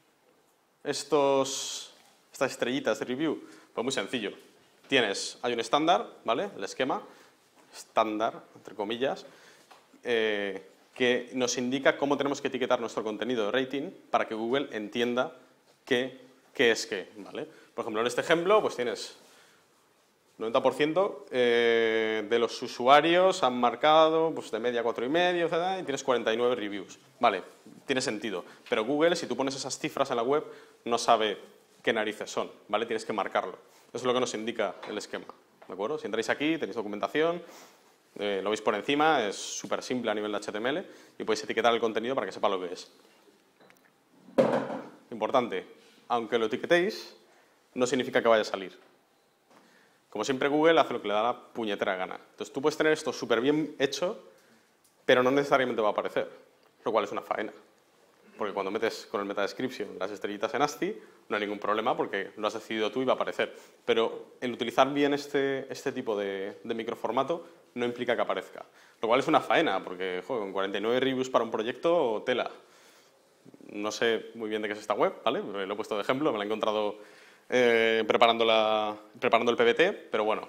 estas estrellitas de review? Pues muy sencillo. Hay un estándar, ¿vale? El esquema, estándar, entre comillas, que nos indica cómo tenemos que etiquetar nuestro contenido de rating para que Google entienda qué es qué, ¿vale? Por ejemplo, en este ejemplo, pues tienes 90% de los usuarios han marcado pues, de media 4,5, etc., y tienes 49 reviews. Vale, tiene sentido. Pero Google, si tú pones esas cifras en la web, no sabe qué narices son, ¿vale? Tienes que marcarlo. Eso es lo que nos indica el esquema, ¿de acuerdo? Si entráis aquí, tenéis documentación, lo veis por encima, es súper simple a nivel de HTML y podéis etiquetar el contenido para que sepa lo que es. Importante, aunque lo etiquetéis, no significa que vaya a salir. Como siempre, Google hace lo que le da la puñetera gana. Entonces, tú puedes tener esto súper bien hecho, pero no necesariamente va a aparecer, lo cual es una faena. Porque cuando metes con el meta description las estrellitas en ASCII, no hay ningún problema porque lo has decidido tú y va a aparecer. Pero el utilizar bien este tipo de microformato no implica que aparezca. Lo cual es una faena, porque joder, con 49 reviews para un proyecto, tela. No sé muy bien de qué es esta web, ¿vale? Lo he puesto de ejemplo, me la he encontrado preparando el PPT, pero bueno,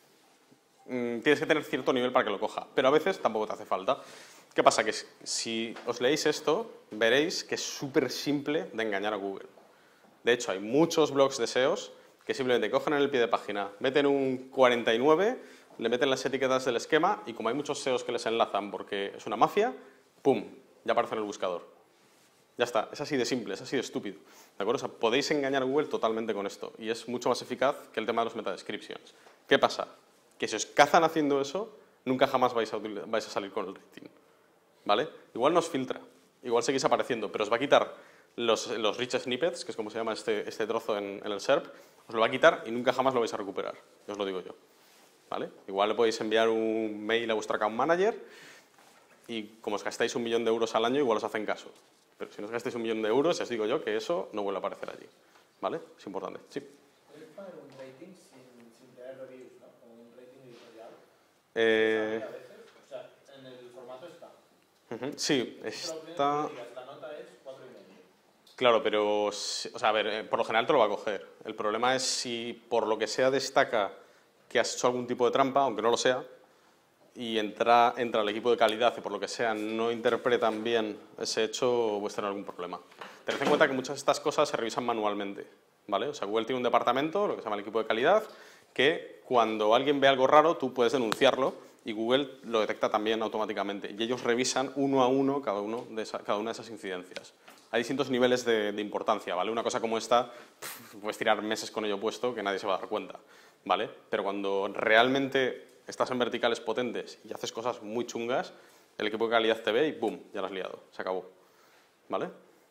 tienes que tener cierto nivel para que lo coja, pero a veces tampoco te hace falta. ¿Qué pasa? Que si os leéis esto, veréis que es súper simple de engañar a Google. De hecho, hay muchos blogs de SEOs que simplemente cogen en el pie de página, meten un 49, le meten las etiquetas del esquema y como hay muchos SEOs que les enlazan porque es una mafia, ¡pum!, ya aparece en el buscador. Ya está, es así de simple, es así de estúpido. ¿De acuerdo? O sea, podéis engañar a Google totalmente con esto y es mucho más eficaz que el tema de los metadescriptions. ¿Qué pasa? Que si os cazan haciendo eso, nunca jamás vais a salir con el rating. ¿Vale? Igual nos filtra, igual seguís apareciendo, pero os va a quitar los rich snippets, que es como se llama este trozo en el SERP, os lo va a quitar y nunca jamás lo vais a recuperar, os lo digo yo. ¿Vale? Igual le podéis enviar un mail a vuestro account manager y como os gastáis 1 millón de euros al año, igual os hacen caso. Pero si no os gastáis 1 millón de euros, ya os digo yo que eso no vuelve a aparecer allí. ¿Vale? Es importante. Sí. ¿Puedes poner un rating sin tener reviews, ¿no? Como un rating editorial? A veces, o sea, en el formato está. Sí, está... La nota es 4,5. Claro, pero, o sea, a ver, por lo general te lo va a coger. El problema es si por lo que sea destaca que has hecho algún tipo de trampa, aunque no lo sea, y entra el equipo de calidad y por lo que sea no interpretan bien ese hecho, puedes tener algún problema. Tened en cuenta que muchas de estas cosas se revisan manualmente, ¿vale? O sea, Google tiene un departamento, lo que se llama el equipo de calidad, que cuando alguien ve algo raro, tú puedes denunciarlo y Google lo detecta también automáticamente. Y ellos revisan uno a uno cada una de esas incidencias. Hay distintos niveles de importancia, ¿vale? Una cosa como esta, puedes tirar meses con ello puesto que nadie se va a dar cuenta, ¿vale? Pero cuando realmente estás en verticales potentes y haces cosas muy chungas, el equipo de calidad te ve y ¡boom!, ya lo has liado, se acabó, ¿vale?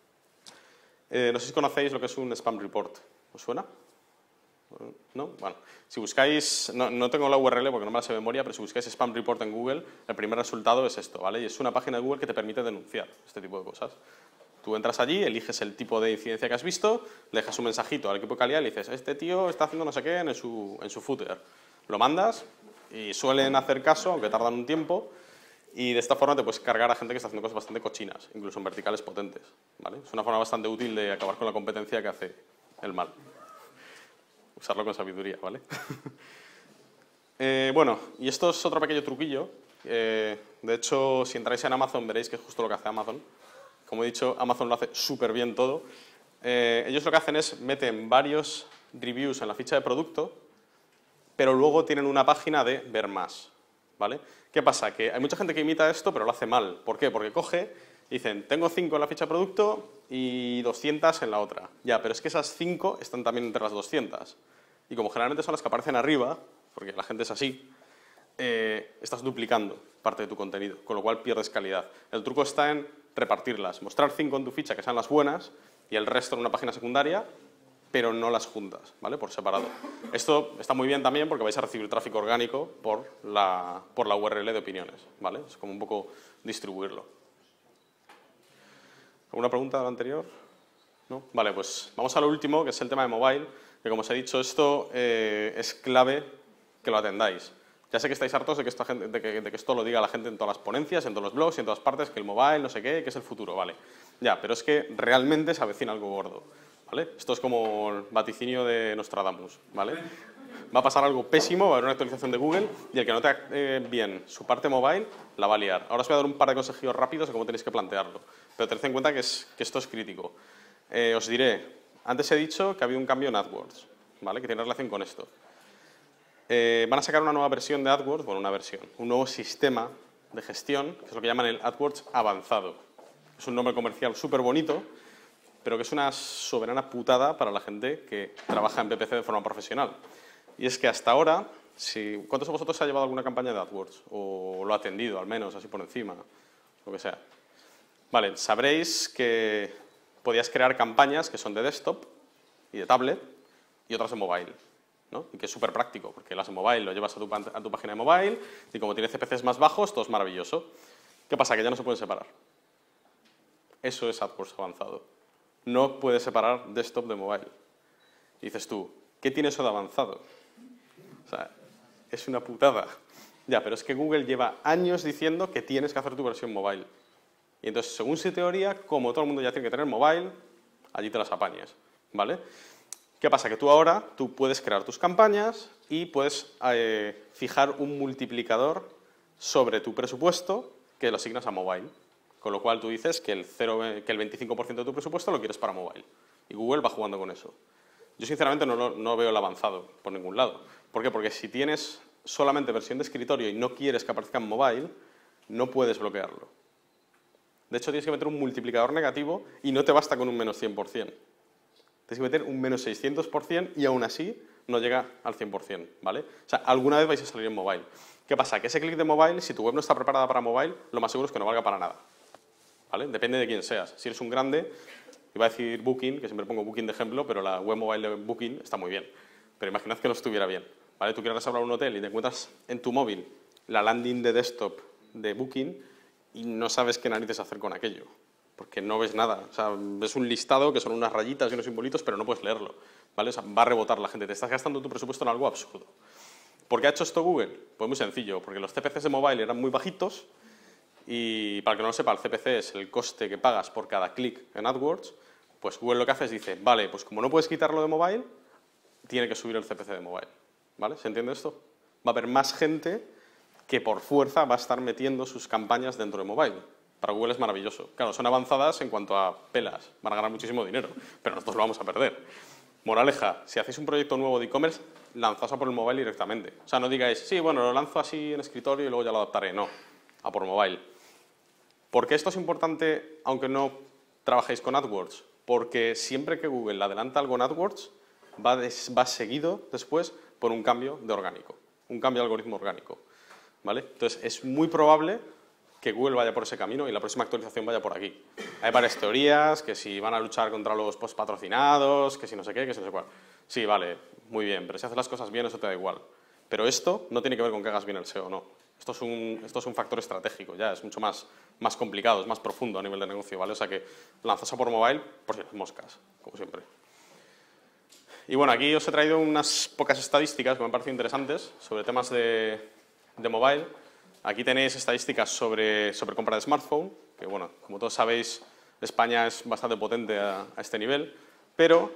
No sé si conocéis lo que es un spam report, ¿os suena? ¿No? Bueno, si buscáis, no tengo la URL porque no me la sé de memoria, pero si buscáis spam report en Google, el primer resultado es esto, ¿vale? Y es una página de Google que te permite denunciar este tipo de cosas. Tú entras allí, eliges el tipo de incidencia que has visto, le dejas un mensajito al equipo de calidad y le dices, este tío está haciendo no sé qué en su footer. Lo mandas y suelen hacer caso, aunque tardan un tiempo, y de esta forma te puedes cargar a gente que está haciendo cosas bastante cochinas, incluso en verticales potentes, ¿vale? Es una forma bastante útil de acabar con la competencia que hace el mal. Usarlo con sabiduría, ¿vale? Bueno, y esto es otro pequeño truquillo. De hecho, si entráis en Amazon veréis que es justo lo que hace Amazon. Como he dicho, Amazon lo hace súper bien todo. Ellos lo que hacen es meten varios reviews en la ficha de producto, pero luego tienen una página de ver más, ¿vale? ¿Qué pasa? Que hay mucha gente que imita esto, pero lo hace mal. ¿Por qué? Porque coge y dicen, tengo 5 en la ficha de producto y 200 en la otra. Ya, pero es que esas 5 están también entre las 200. Y como generalmente son las que aparecen arriba, porque la gente es así, estás duplicando parte de tu contenido, con lo cual pierdes calidad. El truco está en repartirlas, mostrar 5 en tu ficha que sean las buenas y el resto en una página secundaria, pero no las juntas, ¿vale? Por separado. Esto está muy bien también porque vais a recibir tráfico orgánico por la URL de opiniones, ¿vale? Es como un poco distribuirlo. ¿Alguna pregunta de la anterior? ¿No? Vale, pues vamos a lo último, que es el tema de mobile, que como os he dicho, esto es clave que lo atendáis. Ya sé que estáis hartos de que esto lo diga la gente en todas las ponencias, en todos los blogs y en todas partes, que el mobile, no sé qué, que es el futuro, ¿vale? Ya, pero es que realmente se avecina algo gordo, ¿vale? Esto es como el vaticinio de Nostradamus, ¿vale? Va a pasar algo pésimo, va a haber una actualización de Google y el que no te bien su parte mobile la va a liar. Ahora os voy a dar un par de consejos rápidos de cómo tenéis que plantearlo, pero tened en cuenta que esto es crítico. Os diré, antes he dicho que ha habido un cambio en AdWords, ¿vale? Que tiene relación con esto. Van a sacar una nueva versión de AdWords, bueno, un nuevo sistema de gestión, que es lo que llaman el AdWords avanzado. Es un nombre comercial súper bonito, pero que es una soberana putada para la gente que trabaja en PPC de forma profesional. Y es que hasta ahora, ¿cuántos de vosotros ha llevado alguna campaña de AdWords? O lo ha atendido, al menos, así por encima, lo que sea. Vale, sabréis que podías crear campañas que son de desktop y de tablet y otras de mobile, ¿no? Y que es súper práctico, porque las de mobile lo llevas a tu página de mobile y como tiene CPCs más bajos, todo es maravilloso. ¿Qué pasa? Que ya no se pueden separar. Eso es AdWords avanzado. No puedes separar desktop de mobile. Y dices tú, ¿qué tiene eso de avanzado? O sea, es una putada. Ya, pero es que Google lleva años diciendo que tienes que hacer tu versión mobile. Y entonces, según su teoría, como todo el mundo ya tiene que tener mobile, allí te las apañes, ¿vale? ¿Qué pasa? Que tú ahora puedes crear tus campañas y puedes fijar un multiplicador sobre tu presupuesto que lo asignas a mobile. Con lo cual tú dices que el 25% de tu presupuesto lo quieres para mobile. Y Google va jugando con eso. Yo sinceramente no veo el avanzado por ningún lado. ¿Por qué? Porque si tienes solamente versión de escritorio y no quieres que aparezca en mobile, no puedes bloquearlo. De hecho, tienes que meter un multiplicador negativo y no te basta con un menos 100%. Tienes que meter un menos 600% y aún así no llega al 100%, ¿vale? O sea, alguna vez vais a salir en mobile. ¿Qué pasa? Que ese clic de mobile, si tu web no está preparada para mobile, lo más seguro es que no valga para nada, ¿vale? Depende de quién seas. Si eres un grande, iba a decir Booking, que siempre pongo Booking de ejemplo, pero la web mobile de Booking está muy bien. Pero imaginad que no estuviera bien, ¿vale? Tú quieres reservar un hotel y te encuentras en tu móvil la landing de desktop de Booking y no sabes qué narices hacer con aquello, porque no ves nada. O sea, ves un listado que son unas rayitas y unos simbolitos, pero no puedes leerlo, ¿vale? O sea, va a rebotar la gente. Te estás gastando tu presupuesto en algo absurdo. ¿Por qué ha hecho esto Google? Pues muy sencillo, porque los CPCs de mobile eran muy bajitos y, para el que no lo sepa, el CPC es el coste que pagas por cada clic en AdWords. Pues Google lo que hace es dice, vale, pues como no puedes quitarlo de mobile, tiene que subir el CPC de mobile, ¿vale? ¿Se entiende esto? Va a haber más gente que por fuerza va a estar metiendo sus campañas dentro de mobile. Para Google es maravilloso. Claro, son avanzadas en cuanto a pelas, van a ganar muchísimo dinero, pero nosotros lo vamos a perder. Moraleja, si hacéis un proyecto nuevo de e-commerce, lanzaos a por el mobile directamente. O sea, no digáis, sí, bueno, lo lanzo así en escritorio y luego ya lo adaptaré. No, a por mobile. ¿Por qué esto es importante aunque no trabajéis con AdWords? Porque siempre que Google adelanta algo en AdWords, va seguido después por un cambio de orgánico, un cambio de algoritmo orgánico, ¿vale? Entonces, es muy probable que Google vaya por ese camino y la próxima actualización vaya por aquí. Hay varias teorías, que si van a luchar contra los post patrocinados, que si no sé qué, que si no sé cuál. Sí, vale, muy bien, pero si haces las cosas bien, eso te da igual. Pero esto no tiene que ver con que hagas bien el SEO o no. Esto es un factor estratégico, ya, es mucho más complicado, es más profundo a nivel de negocio, ¿vale? O sea que lanzas a por mobile por si las moscas, como siempre. Y bueno, aquí os he traído unas pocas estadísticas que me parecen interesantes sobre temas de mobile. Aquí tenéis estadísticas sobre compra de smartphone, que bueno, como todos sabéis, España es bastante potente a este nivel, pero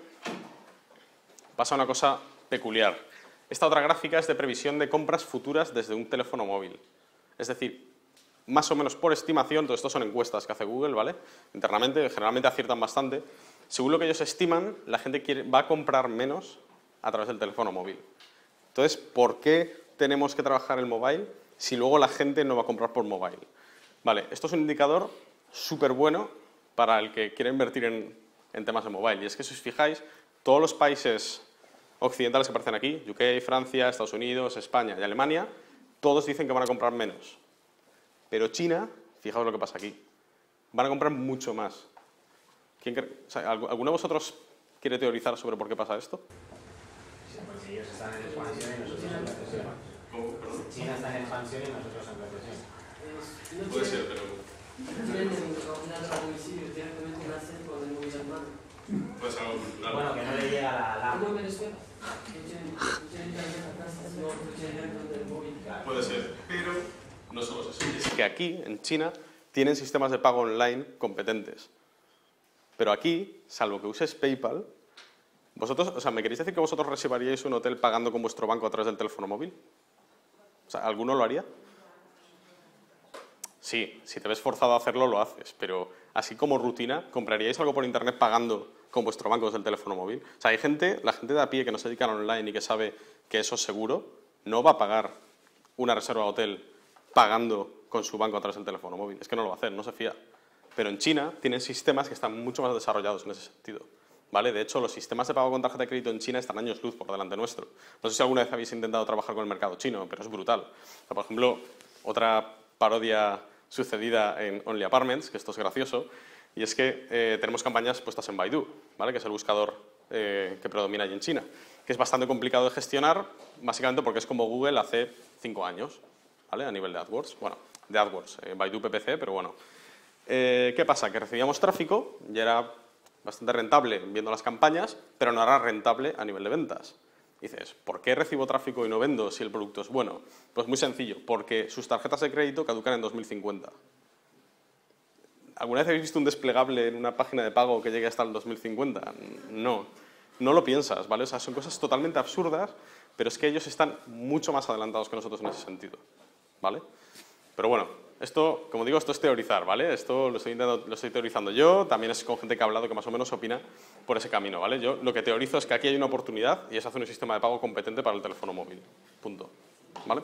pasa una cosa peculiar. Esta otra gráfica es de previsión de compras futuras desde un teléfono móvil. Es decir, más o menos por estimación, todo esto son encuestas que hace Google, ¿vale? Internamente, generalmente aciertan bastante. Según lo que ellos estiman, la gente va a comprar menos a través del teléfono móvil. Entonces, ¿por qué tenemos que trabajar el mobile si luego la gente no va a comprar por mobile? Vale, esto es un indicador súper bueno para el que quiere invertir en temas de mobile. Y es que si os fijáis, todos los países occidentales que aparecen aquí, UK, Francia, Estados Unidos, España y Alemania, todos dicen que van a comprar menos. Pero China, fijaos lo que pasa aquí, van a comprar mucho más. ¿Alguno de vosotros quiere teorizar sobre por qué pasa esto? Sí, porque ellos están en expansión y nosotros en recesión. China está en expansión y nosotros en recesión. Puede ser, pero... Tienen ordenador a domicilio, directamente nacen con el móvil en mano. Puede ser algo cultural. Bueno, que no le llega la alarma. ¿Cómo en Venezuela? Tienen tarjeta casa, no tienen directamente el móvil. Puede ser, pero no solo eso. Es que aquí, en China, tienen sistemas de pago online competentes. Pero aquí, salvo que uses PayPal, vosotros, o sea, ¿me queréis decir que vosotros reservaríais un hotel pagando con vuestro banco a través del teléfono móvil? O sea, ¿alguno lo haría? Sí, si te ves forzado a hacerlo, lo haces, pero así como rutina, ¿compraríais algo por internet pagando con vuestro banco desde el teléfono móvil? O sea, la gente de a pie que no se dedica al online y que sabe que eso es seguro, no va a pagar una reserva de hotel pagando con su banco a través del teléfono móvil. Es que no lo va a hacer, no se fía. Pero en China tienen sistemas que están mucho más desarrollados en ese sentido, ¿vale? De hecho, los sistemas de pago con tarjeta de crédito en China están años luz por delante nuestro. No sé si alguna vez habéis intentado trabajar con el mercado chino, pero es brutal. O sea, por ejemplo, otra parodia sucedida en Only Apartments, que esto es gracioso, y es que tenemos campañas puestas en Baidu, ¿vale? Que es el buscador que predomina allí en China, que es bastante complicado de gestionar, básicamente porque es como Google hace 5 años, ¿vale? A nivel de AdWords. Bueno, de AdWords, Baidu PPC, pero bueno. ¿Qué pasa? Que recibíamos tráfico y era bastante rentable viendo las campañas, pero no era rentable a nivel de ventas. Dices, ¿por qué recibo tráfico y no vendo si el producto es bueno? Pues muy sencillo, porque sus tarjetas de crédito caducan en 2050. ¿Alguna vez habéis visto un desplegable en una página de pago que llegue hasta el 2050? No, no lo piensas, ¿vale? O sea, son cosas totalmente absurdas, pero es que ellos están mucho más adelantados que nosotros en ese sentido, ¿vale? Pero bueno, esto, como digo, esto es teorizar, ¿vale? Esto lo estoy teorizando yo, también es con gente que ha hablado que más o menos opina por ese camino, ¿vale? Yo lo que teorizo es que aquí hay una oportunidad y es hacer un sistema de pago competente para el teléfono móvil, punto, ¿vale?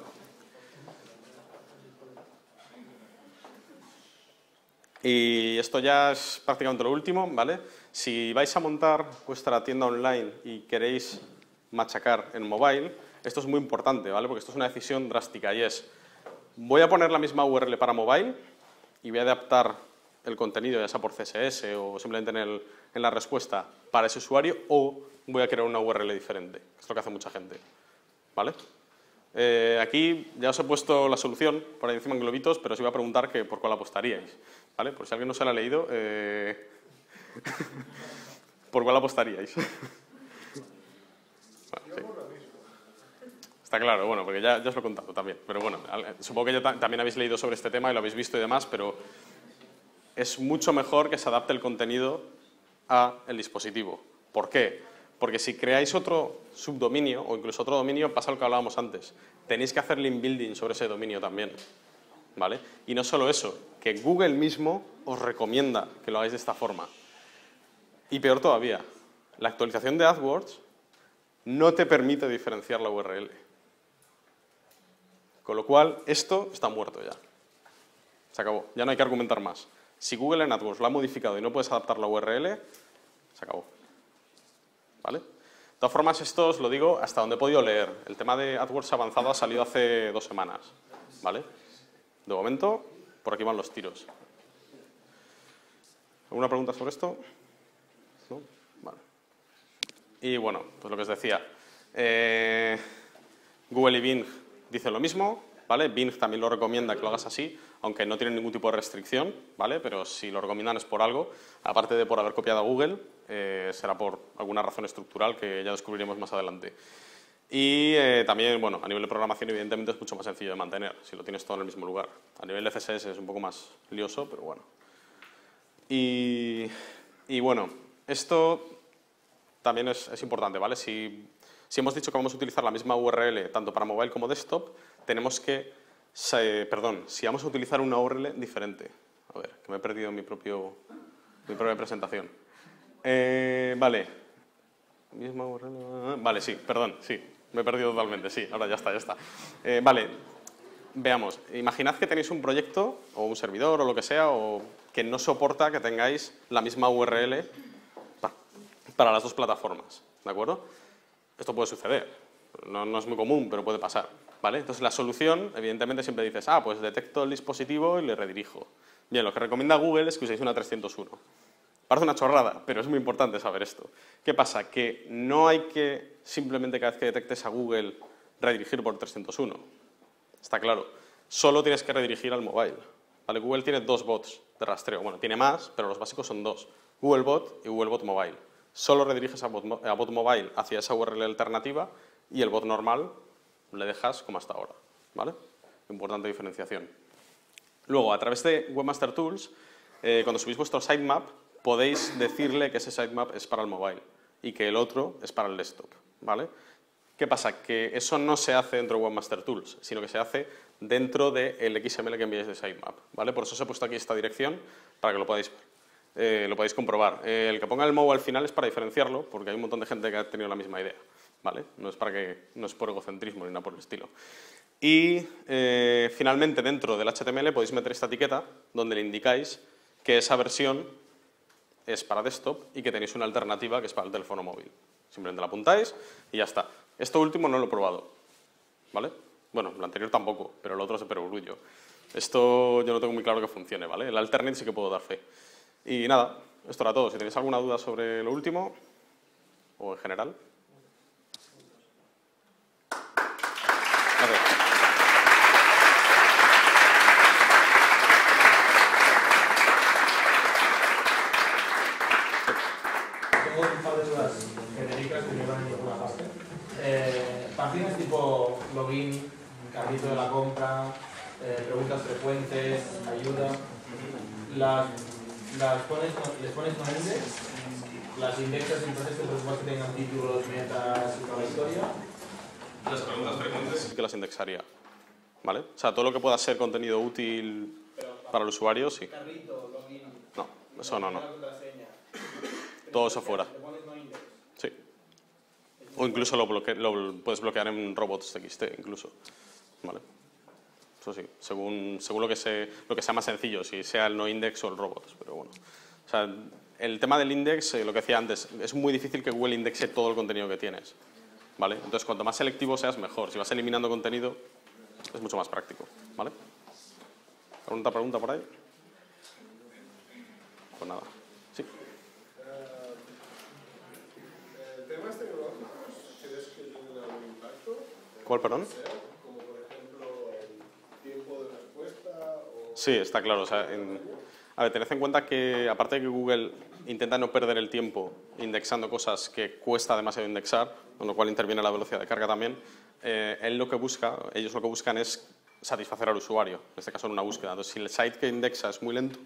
Y esto ya es prácticamente lo último, ¿vale? Si vais a montar vuestra tienda online y queréis machacar en mobile, esto es muy importante, ¿vale? Porque esto es una decisión drástica y es, voy a poner la misma URL para mobile y voy a adaptar el contenido, ya sea por CSS o simplemente en la respuesta para ese usuario, o voy a crear una URL diferente, que es lo que hace mucha gente, ¿vale? Aquí ya os he puesto la solución por ahí encima en globitos, pero os iba a preguntar que por cuál apostaríais, ¿vale? Por si alguien no se la ha leído, ¿por cuál apostaríais? Bueno, sí. Está claro, bueno, porque ya os lo he contado también, pero bueno, supongo que ya también habéis leído sobre este tema y lo habéis visto y demás, pero es mucho mejor que se adapte el contenido al dispositivo. ¿Por qué? Porque si creáis otro subdominio o incluso otro dominio, pasa lo que hablábamos antes. Tenéis que hacer link building sobre ese dominio también, ¿vale? Y no solo eso, que Google mismo os recomienda que lo hagáis de esta forma. Y peor todavía, la actualización de AdWords no te permite diferenciar la URL. Con lo cual, esto está muerto ya. Se acabó, ya no hay que argumentar más. Si Google en AdWords lo ha modificado y no puedes adaptar la URL, se acabó. ¿Vale? De todas formas, esto os lo digo hasta donde he podido leer. El tema de AdWords avanzado ha salido hace 2 semanas. ¿Vale? De momento, por aquí van los tiros. ¿Alguna pregunta sobre esto? ¿No? Vale. Y bueno, pues lo que os decía. Google y Bing dicen lo mismo, ¿vale? Bing también lo recomienda que lo hagas así, aunque no tiene ningún tipo de restricción, ¿vale? Pero si lo recomiendan es por algo, aparte de por haber copiado a Google, será por alguna razón estructural que ya descubriremos más adelante. Y también, bueno, a nivel de programación evidentemente es mucho más sencillo de mantener, si lo tienes todo en el mismo lugar. A nivel de CSS es un poco más lioso, pero bueno. Y bueno, esto también es importante, ¿vale? Si hemos dicho que vamos a utilizar la misma URL tanto para mobile como desktop, tenemos que... si vamos a utilizar una URL diferente. A ver, que me he perdido mi propia presentación. Vale. Misma URL... Vale, sí, perdón, sí. Me he perdido totalmente, sí. Ahora ya está. Vale. Veamos. Imaginad que tenéis un proyecto o un servidor o lo que sea o que no soporta que tengáis la misma URL para las dos plataformas. ¿De acuerdo? Esto puede suceder. No es muy común, pero puede pasar. ¿Vale? Entonces la solución, evidentemente, siempre dices, pues detecto el dispositivo y le redirijo. Bien, lo que recomienda Google es que uséis una 301. Parece una chorrada, pero es muy importante saber esto. ¿Qué pasa? Que no hay que simplemente cada vez que detectes a Google redirigir por 301. Está claro. Solo tienes que redirigir al mobile. ¿Vale? Google tiene 2 bots de rastreo. Bueno, tiene más, pero los básicos son 2. Google Bot y Google Bot Mobile. Solo rediriges a bot mobile hacia esa URL alternativa y el bot normal le dejas como hasta ahora, ¿vale? Importante diferenciación. Luego, a través de Webmaster Tools, cuando subís vuestro sitemap, podéis decirle que ese sitemap es para el mobile y que el otro es para el desktop, ¿vale? ¿Qué pasa? Que eso no se hace dentro de Webmaster Tools, sino que se hace dentro del XML que enviáis de sitemap, ¿vale? Por eso os he puesto aquí esta dirección para que lo podáis comprobar. El que ponga el mobile al final es para diferenciarlo, porque hay un montón de gente que ha tenido la misma idea, ¿vale? No es por egocentrismo ni nada por el estilo. Y finalmente dentro del HTML podéis meter esta etiqueta donde le indicáis que esa versión es para desktop y que tenéis una alternativa que es para el teléfono móvil. Simplemente la apuntáis y ya está. Esto último no lo he probado, ¿vale? Bueno, lo anterior tampoco, pero lo otro es de perogrullo. Esto yo no tengo muy claro que funcione, ¿vale? El alternate sí que puedo dar fe. Y nada, esto era todo. Si tenéis alguna duda sobre lo último o en general. Gracias. Tengo un par de dudas genéricas que me van a ir por una parte. Páginas tipo login, carrito de la compra, preguntas frecuentes, ayuda. les pones no index, las indexas, entonces te preocupas que tengan títulos, metas y toda la historia. Las preguntas frecuentes sí que las indexaría, ¿vale? O sea, todo lo que pueda ser contenido útil para el usuario, sí. No, eso no. Todo eso fuera. Sí. O incluso lo puedes bloquear en robots.txt, incluso, ¿vale? Eso sí, según lo que sea más sencillo, si sea el no index o el robots, pero bueno. O sea, el tema del index, lo que decía antes, es muy difícil que Google indexe todo el contenido que tienes, ¿vale? Entonces, cuanto más selectivo seas, mejor. Si vas eliminando contenido, es mucho más práctico, ¿vale? ¿Alguna pregunta por ahí? Pues nada. Sí. ¿Temas tecnológicos crees que tienen algún impacto? ¿Cuál, perdón? Como por ejemplo el tiempo de respuesta o... Sí, está claro. O sea, a ver, tened en cuenta que aparte de que Google intenta no perder el tiempo indexando cosas que cuesta demasiado indexar, con lo cual interviene la velocidad de carga también, ellos lo que buscan es satisfacer al usuario, en este caso en una búsqueda. Entonces, si el site que indexa es muy lento,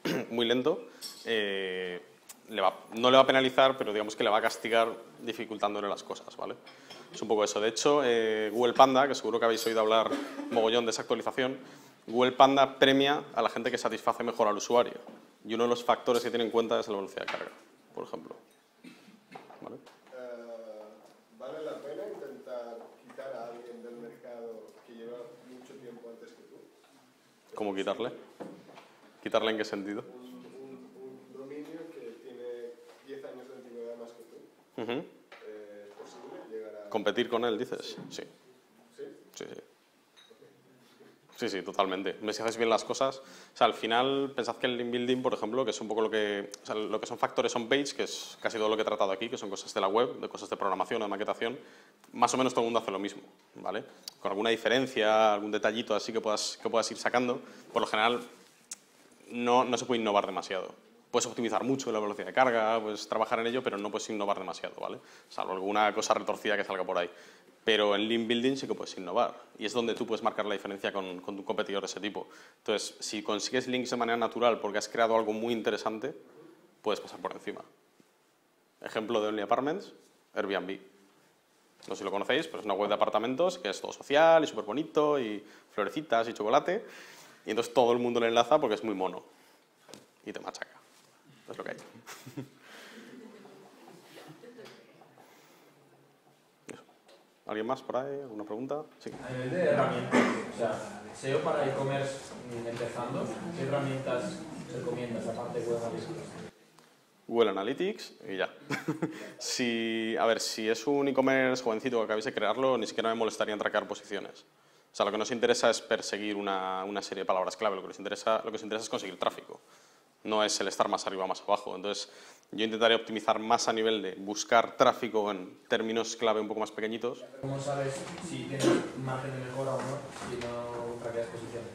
no le va a penalizar, pero digamos que le va a castigar dificultándole las cosas, ¿vale? Es un poco eso. De hecho, Google Panda, que seguro que habéis oído hablar mogollón de esa actualización, Google Panda premia a la gente que satisface mejor al usuario. Y uno de los factores que tiene en cuenta es la velocidad de carga, por ejemplo. ¿Vale? ¿Vale la pena intentar quitar a alguien del mercado que lleva mucho tiempo antes que tú? ¿Cómo quitarle? ¿Quitarle en qué sentido? Un dominio que tiene 10 años de antigüedad más que tú. ¿Es posible llegar a...? ¿Competir con él, dices? Sí. ¿Sí? Sí, sí. Sí, totalmente. Si hacéis bien las cosas, o sea, al final pensad que el link building, por ejemplo, que es un poco lo que son factores on-page, que es casi todo lo que he tratado aquí, que son cosas de la web, de cosas de programación, de maquetación, más o menos todo el mundo hace lo mismo, ¿vale? Con alguna diferencia, algún detallito así que puedas ir sacando, por lo general no se puede innovar demasiado. Puedes optimizar mucho la velocidad de carga, puedes trabajar en ello, pero no puedes innovar demasiado, ¿vale? Salvo alguna cosa retorcida que salga por ahí. Pero en link building sí que puedes innovar y es donde tú puedes marcar la diferencia con tu competidor de ese tipo. Entonces, si consigues links de manera natural porque has creado algo muy interesante, puedes pasar por encima. Ejemplo de Only Apartments, Airbnb. No sé si lo conocéis, pero es una web de apartamentos que es todo social y súper bonito y florecitas y chocolate. Y entonces todo el mundo le enlaza porque es muy mono y te machaca. Es lo que hay. ¿Alguien más por ahí? ¿Alguna pregunta? Sí. A nivel de herramientas, o sea, SEO para e-commerce empezando, ¿qué herramientas recomiendas aparte de Google Analytics? Google Analytics y ya. A ver, si es un e-commerce jovencito que acabáis de crearlo, ni siquiera me molestaría en traquear posiciones. O sea, lo que nos interesa es perseguir una serie de palabras clave. Lo que os interesa es conseguir tráfico. No es el estar más arriba o más abajo. Entonces, yo intentaré optimizar más a nivel de buscar tráfico en términos clave un poco más pequeñitos. ¿Cómo sabes si tienes margen de mejora o no si no traqueas posiciones?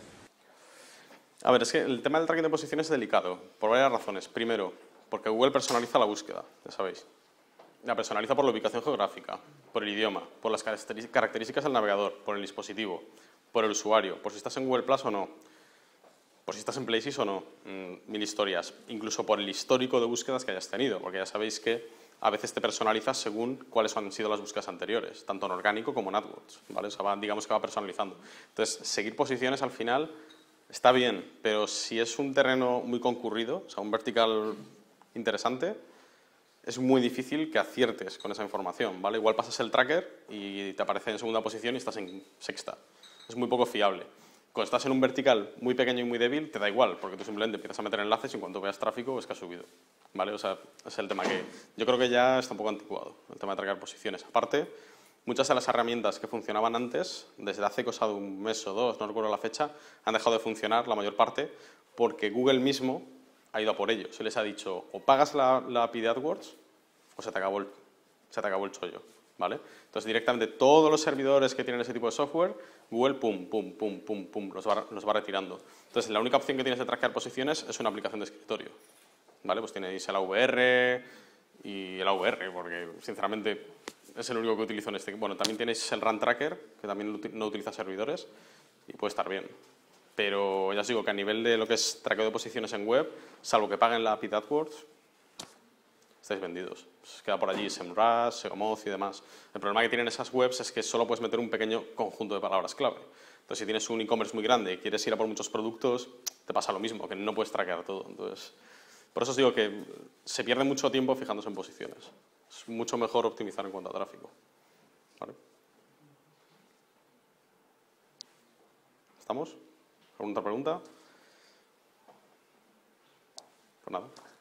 A ver, es que el tema del tracking de posiciones es delicado, por varias razones. Primero, porque Google personaliza la búsqueda, ya sabéis. La personaliza por la ubicación geográfica, por el idioma, por las características del navegador, por el dispositivo, por el usuario, por si estás en Google Plus o no, por si estás en Places o no, mil historias. Incluso por el histórico de búsquedas que hayas tenido, porque ya sabéis que a veces te personalizas según cuáles han sido las búsquedas anteriores, tanto en orgánico como en AdWords, ¿vale? O sea, digamos que va personalizando. Entonces, seguir posiciones al final está bien, pero si es un terreno muy concurrido, o sea, un vertical interesante, es muy difícil que aciertes con esa información, ¿vale? Igual pasas el tracker y te aparece en segunda posición y estás en sexta. Es muy poco fiable. Cuando estás en un vertical muy pequeño y muy débil, te da igual, porque tú simplemente empiezas a meter enlaces y en cuanto veas tráfico, es que ha subido, ¿vale? O sea, es el tema que yo creo que ya está un poco anticuado, el tema de traquear posiciones. Aparte, muchas de las herramientas que funcionaban antes, desde hace cosa de un mes o dos, no recuerdo la fecha, han dejado de funcionar, la mayor parte, porque Google mismo ha ido a por ello. Se les ha dicho, o pagas la API de AdWords, o se te acabó el chollo, ¿vale? Entonces, directamente todos los servidores que tienen ese tipo de software, Google, pum, los va retirando. Entonces, la única opción que tienes de traquear posiciones es una aplicación de escritorio, ¿vale? Pues tenéis el AVR y el AVR, porque, sinceramente, es el único que utilizo en este. Bueno, también tenéis el Run Tracker, que también no utiliza servidores, y puede estar bien. Pero ya os digo que a nivel de lo que es traqueo de posiciones en web, salvo que paguen la API de AdWords, estáis vendidos. Se queda por allí SEMrush, Segomoz y demás. El problema que tienen esas webs es que solo puedes meter un pequeño conjunto de palabras clave. Entonces, si tienes un e-commerce muy grande y quieres ir a por muchos productos, te pasa lo mismo, que no puedes traquear todo. Entonces, por eso os digo que se pierde mucho tiempo fijándose en posiciones. Es mucho mejor optimizar en cuanto a tráfico. ¿Vale? ¿Estamos? ¿Alguna otra pregunta? Pues nada.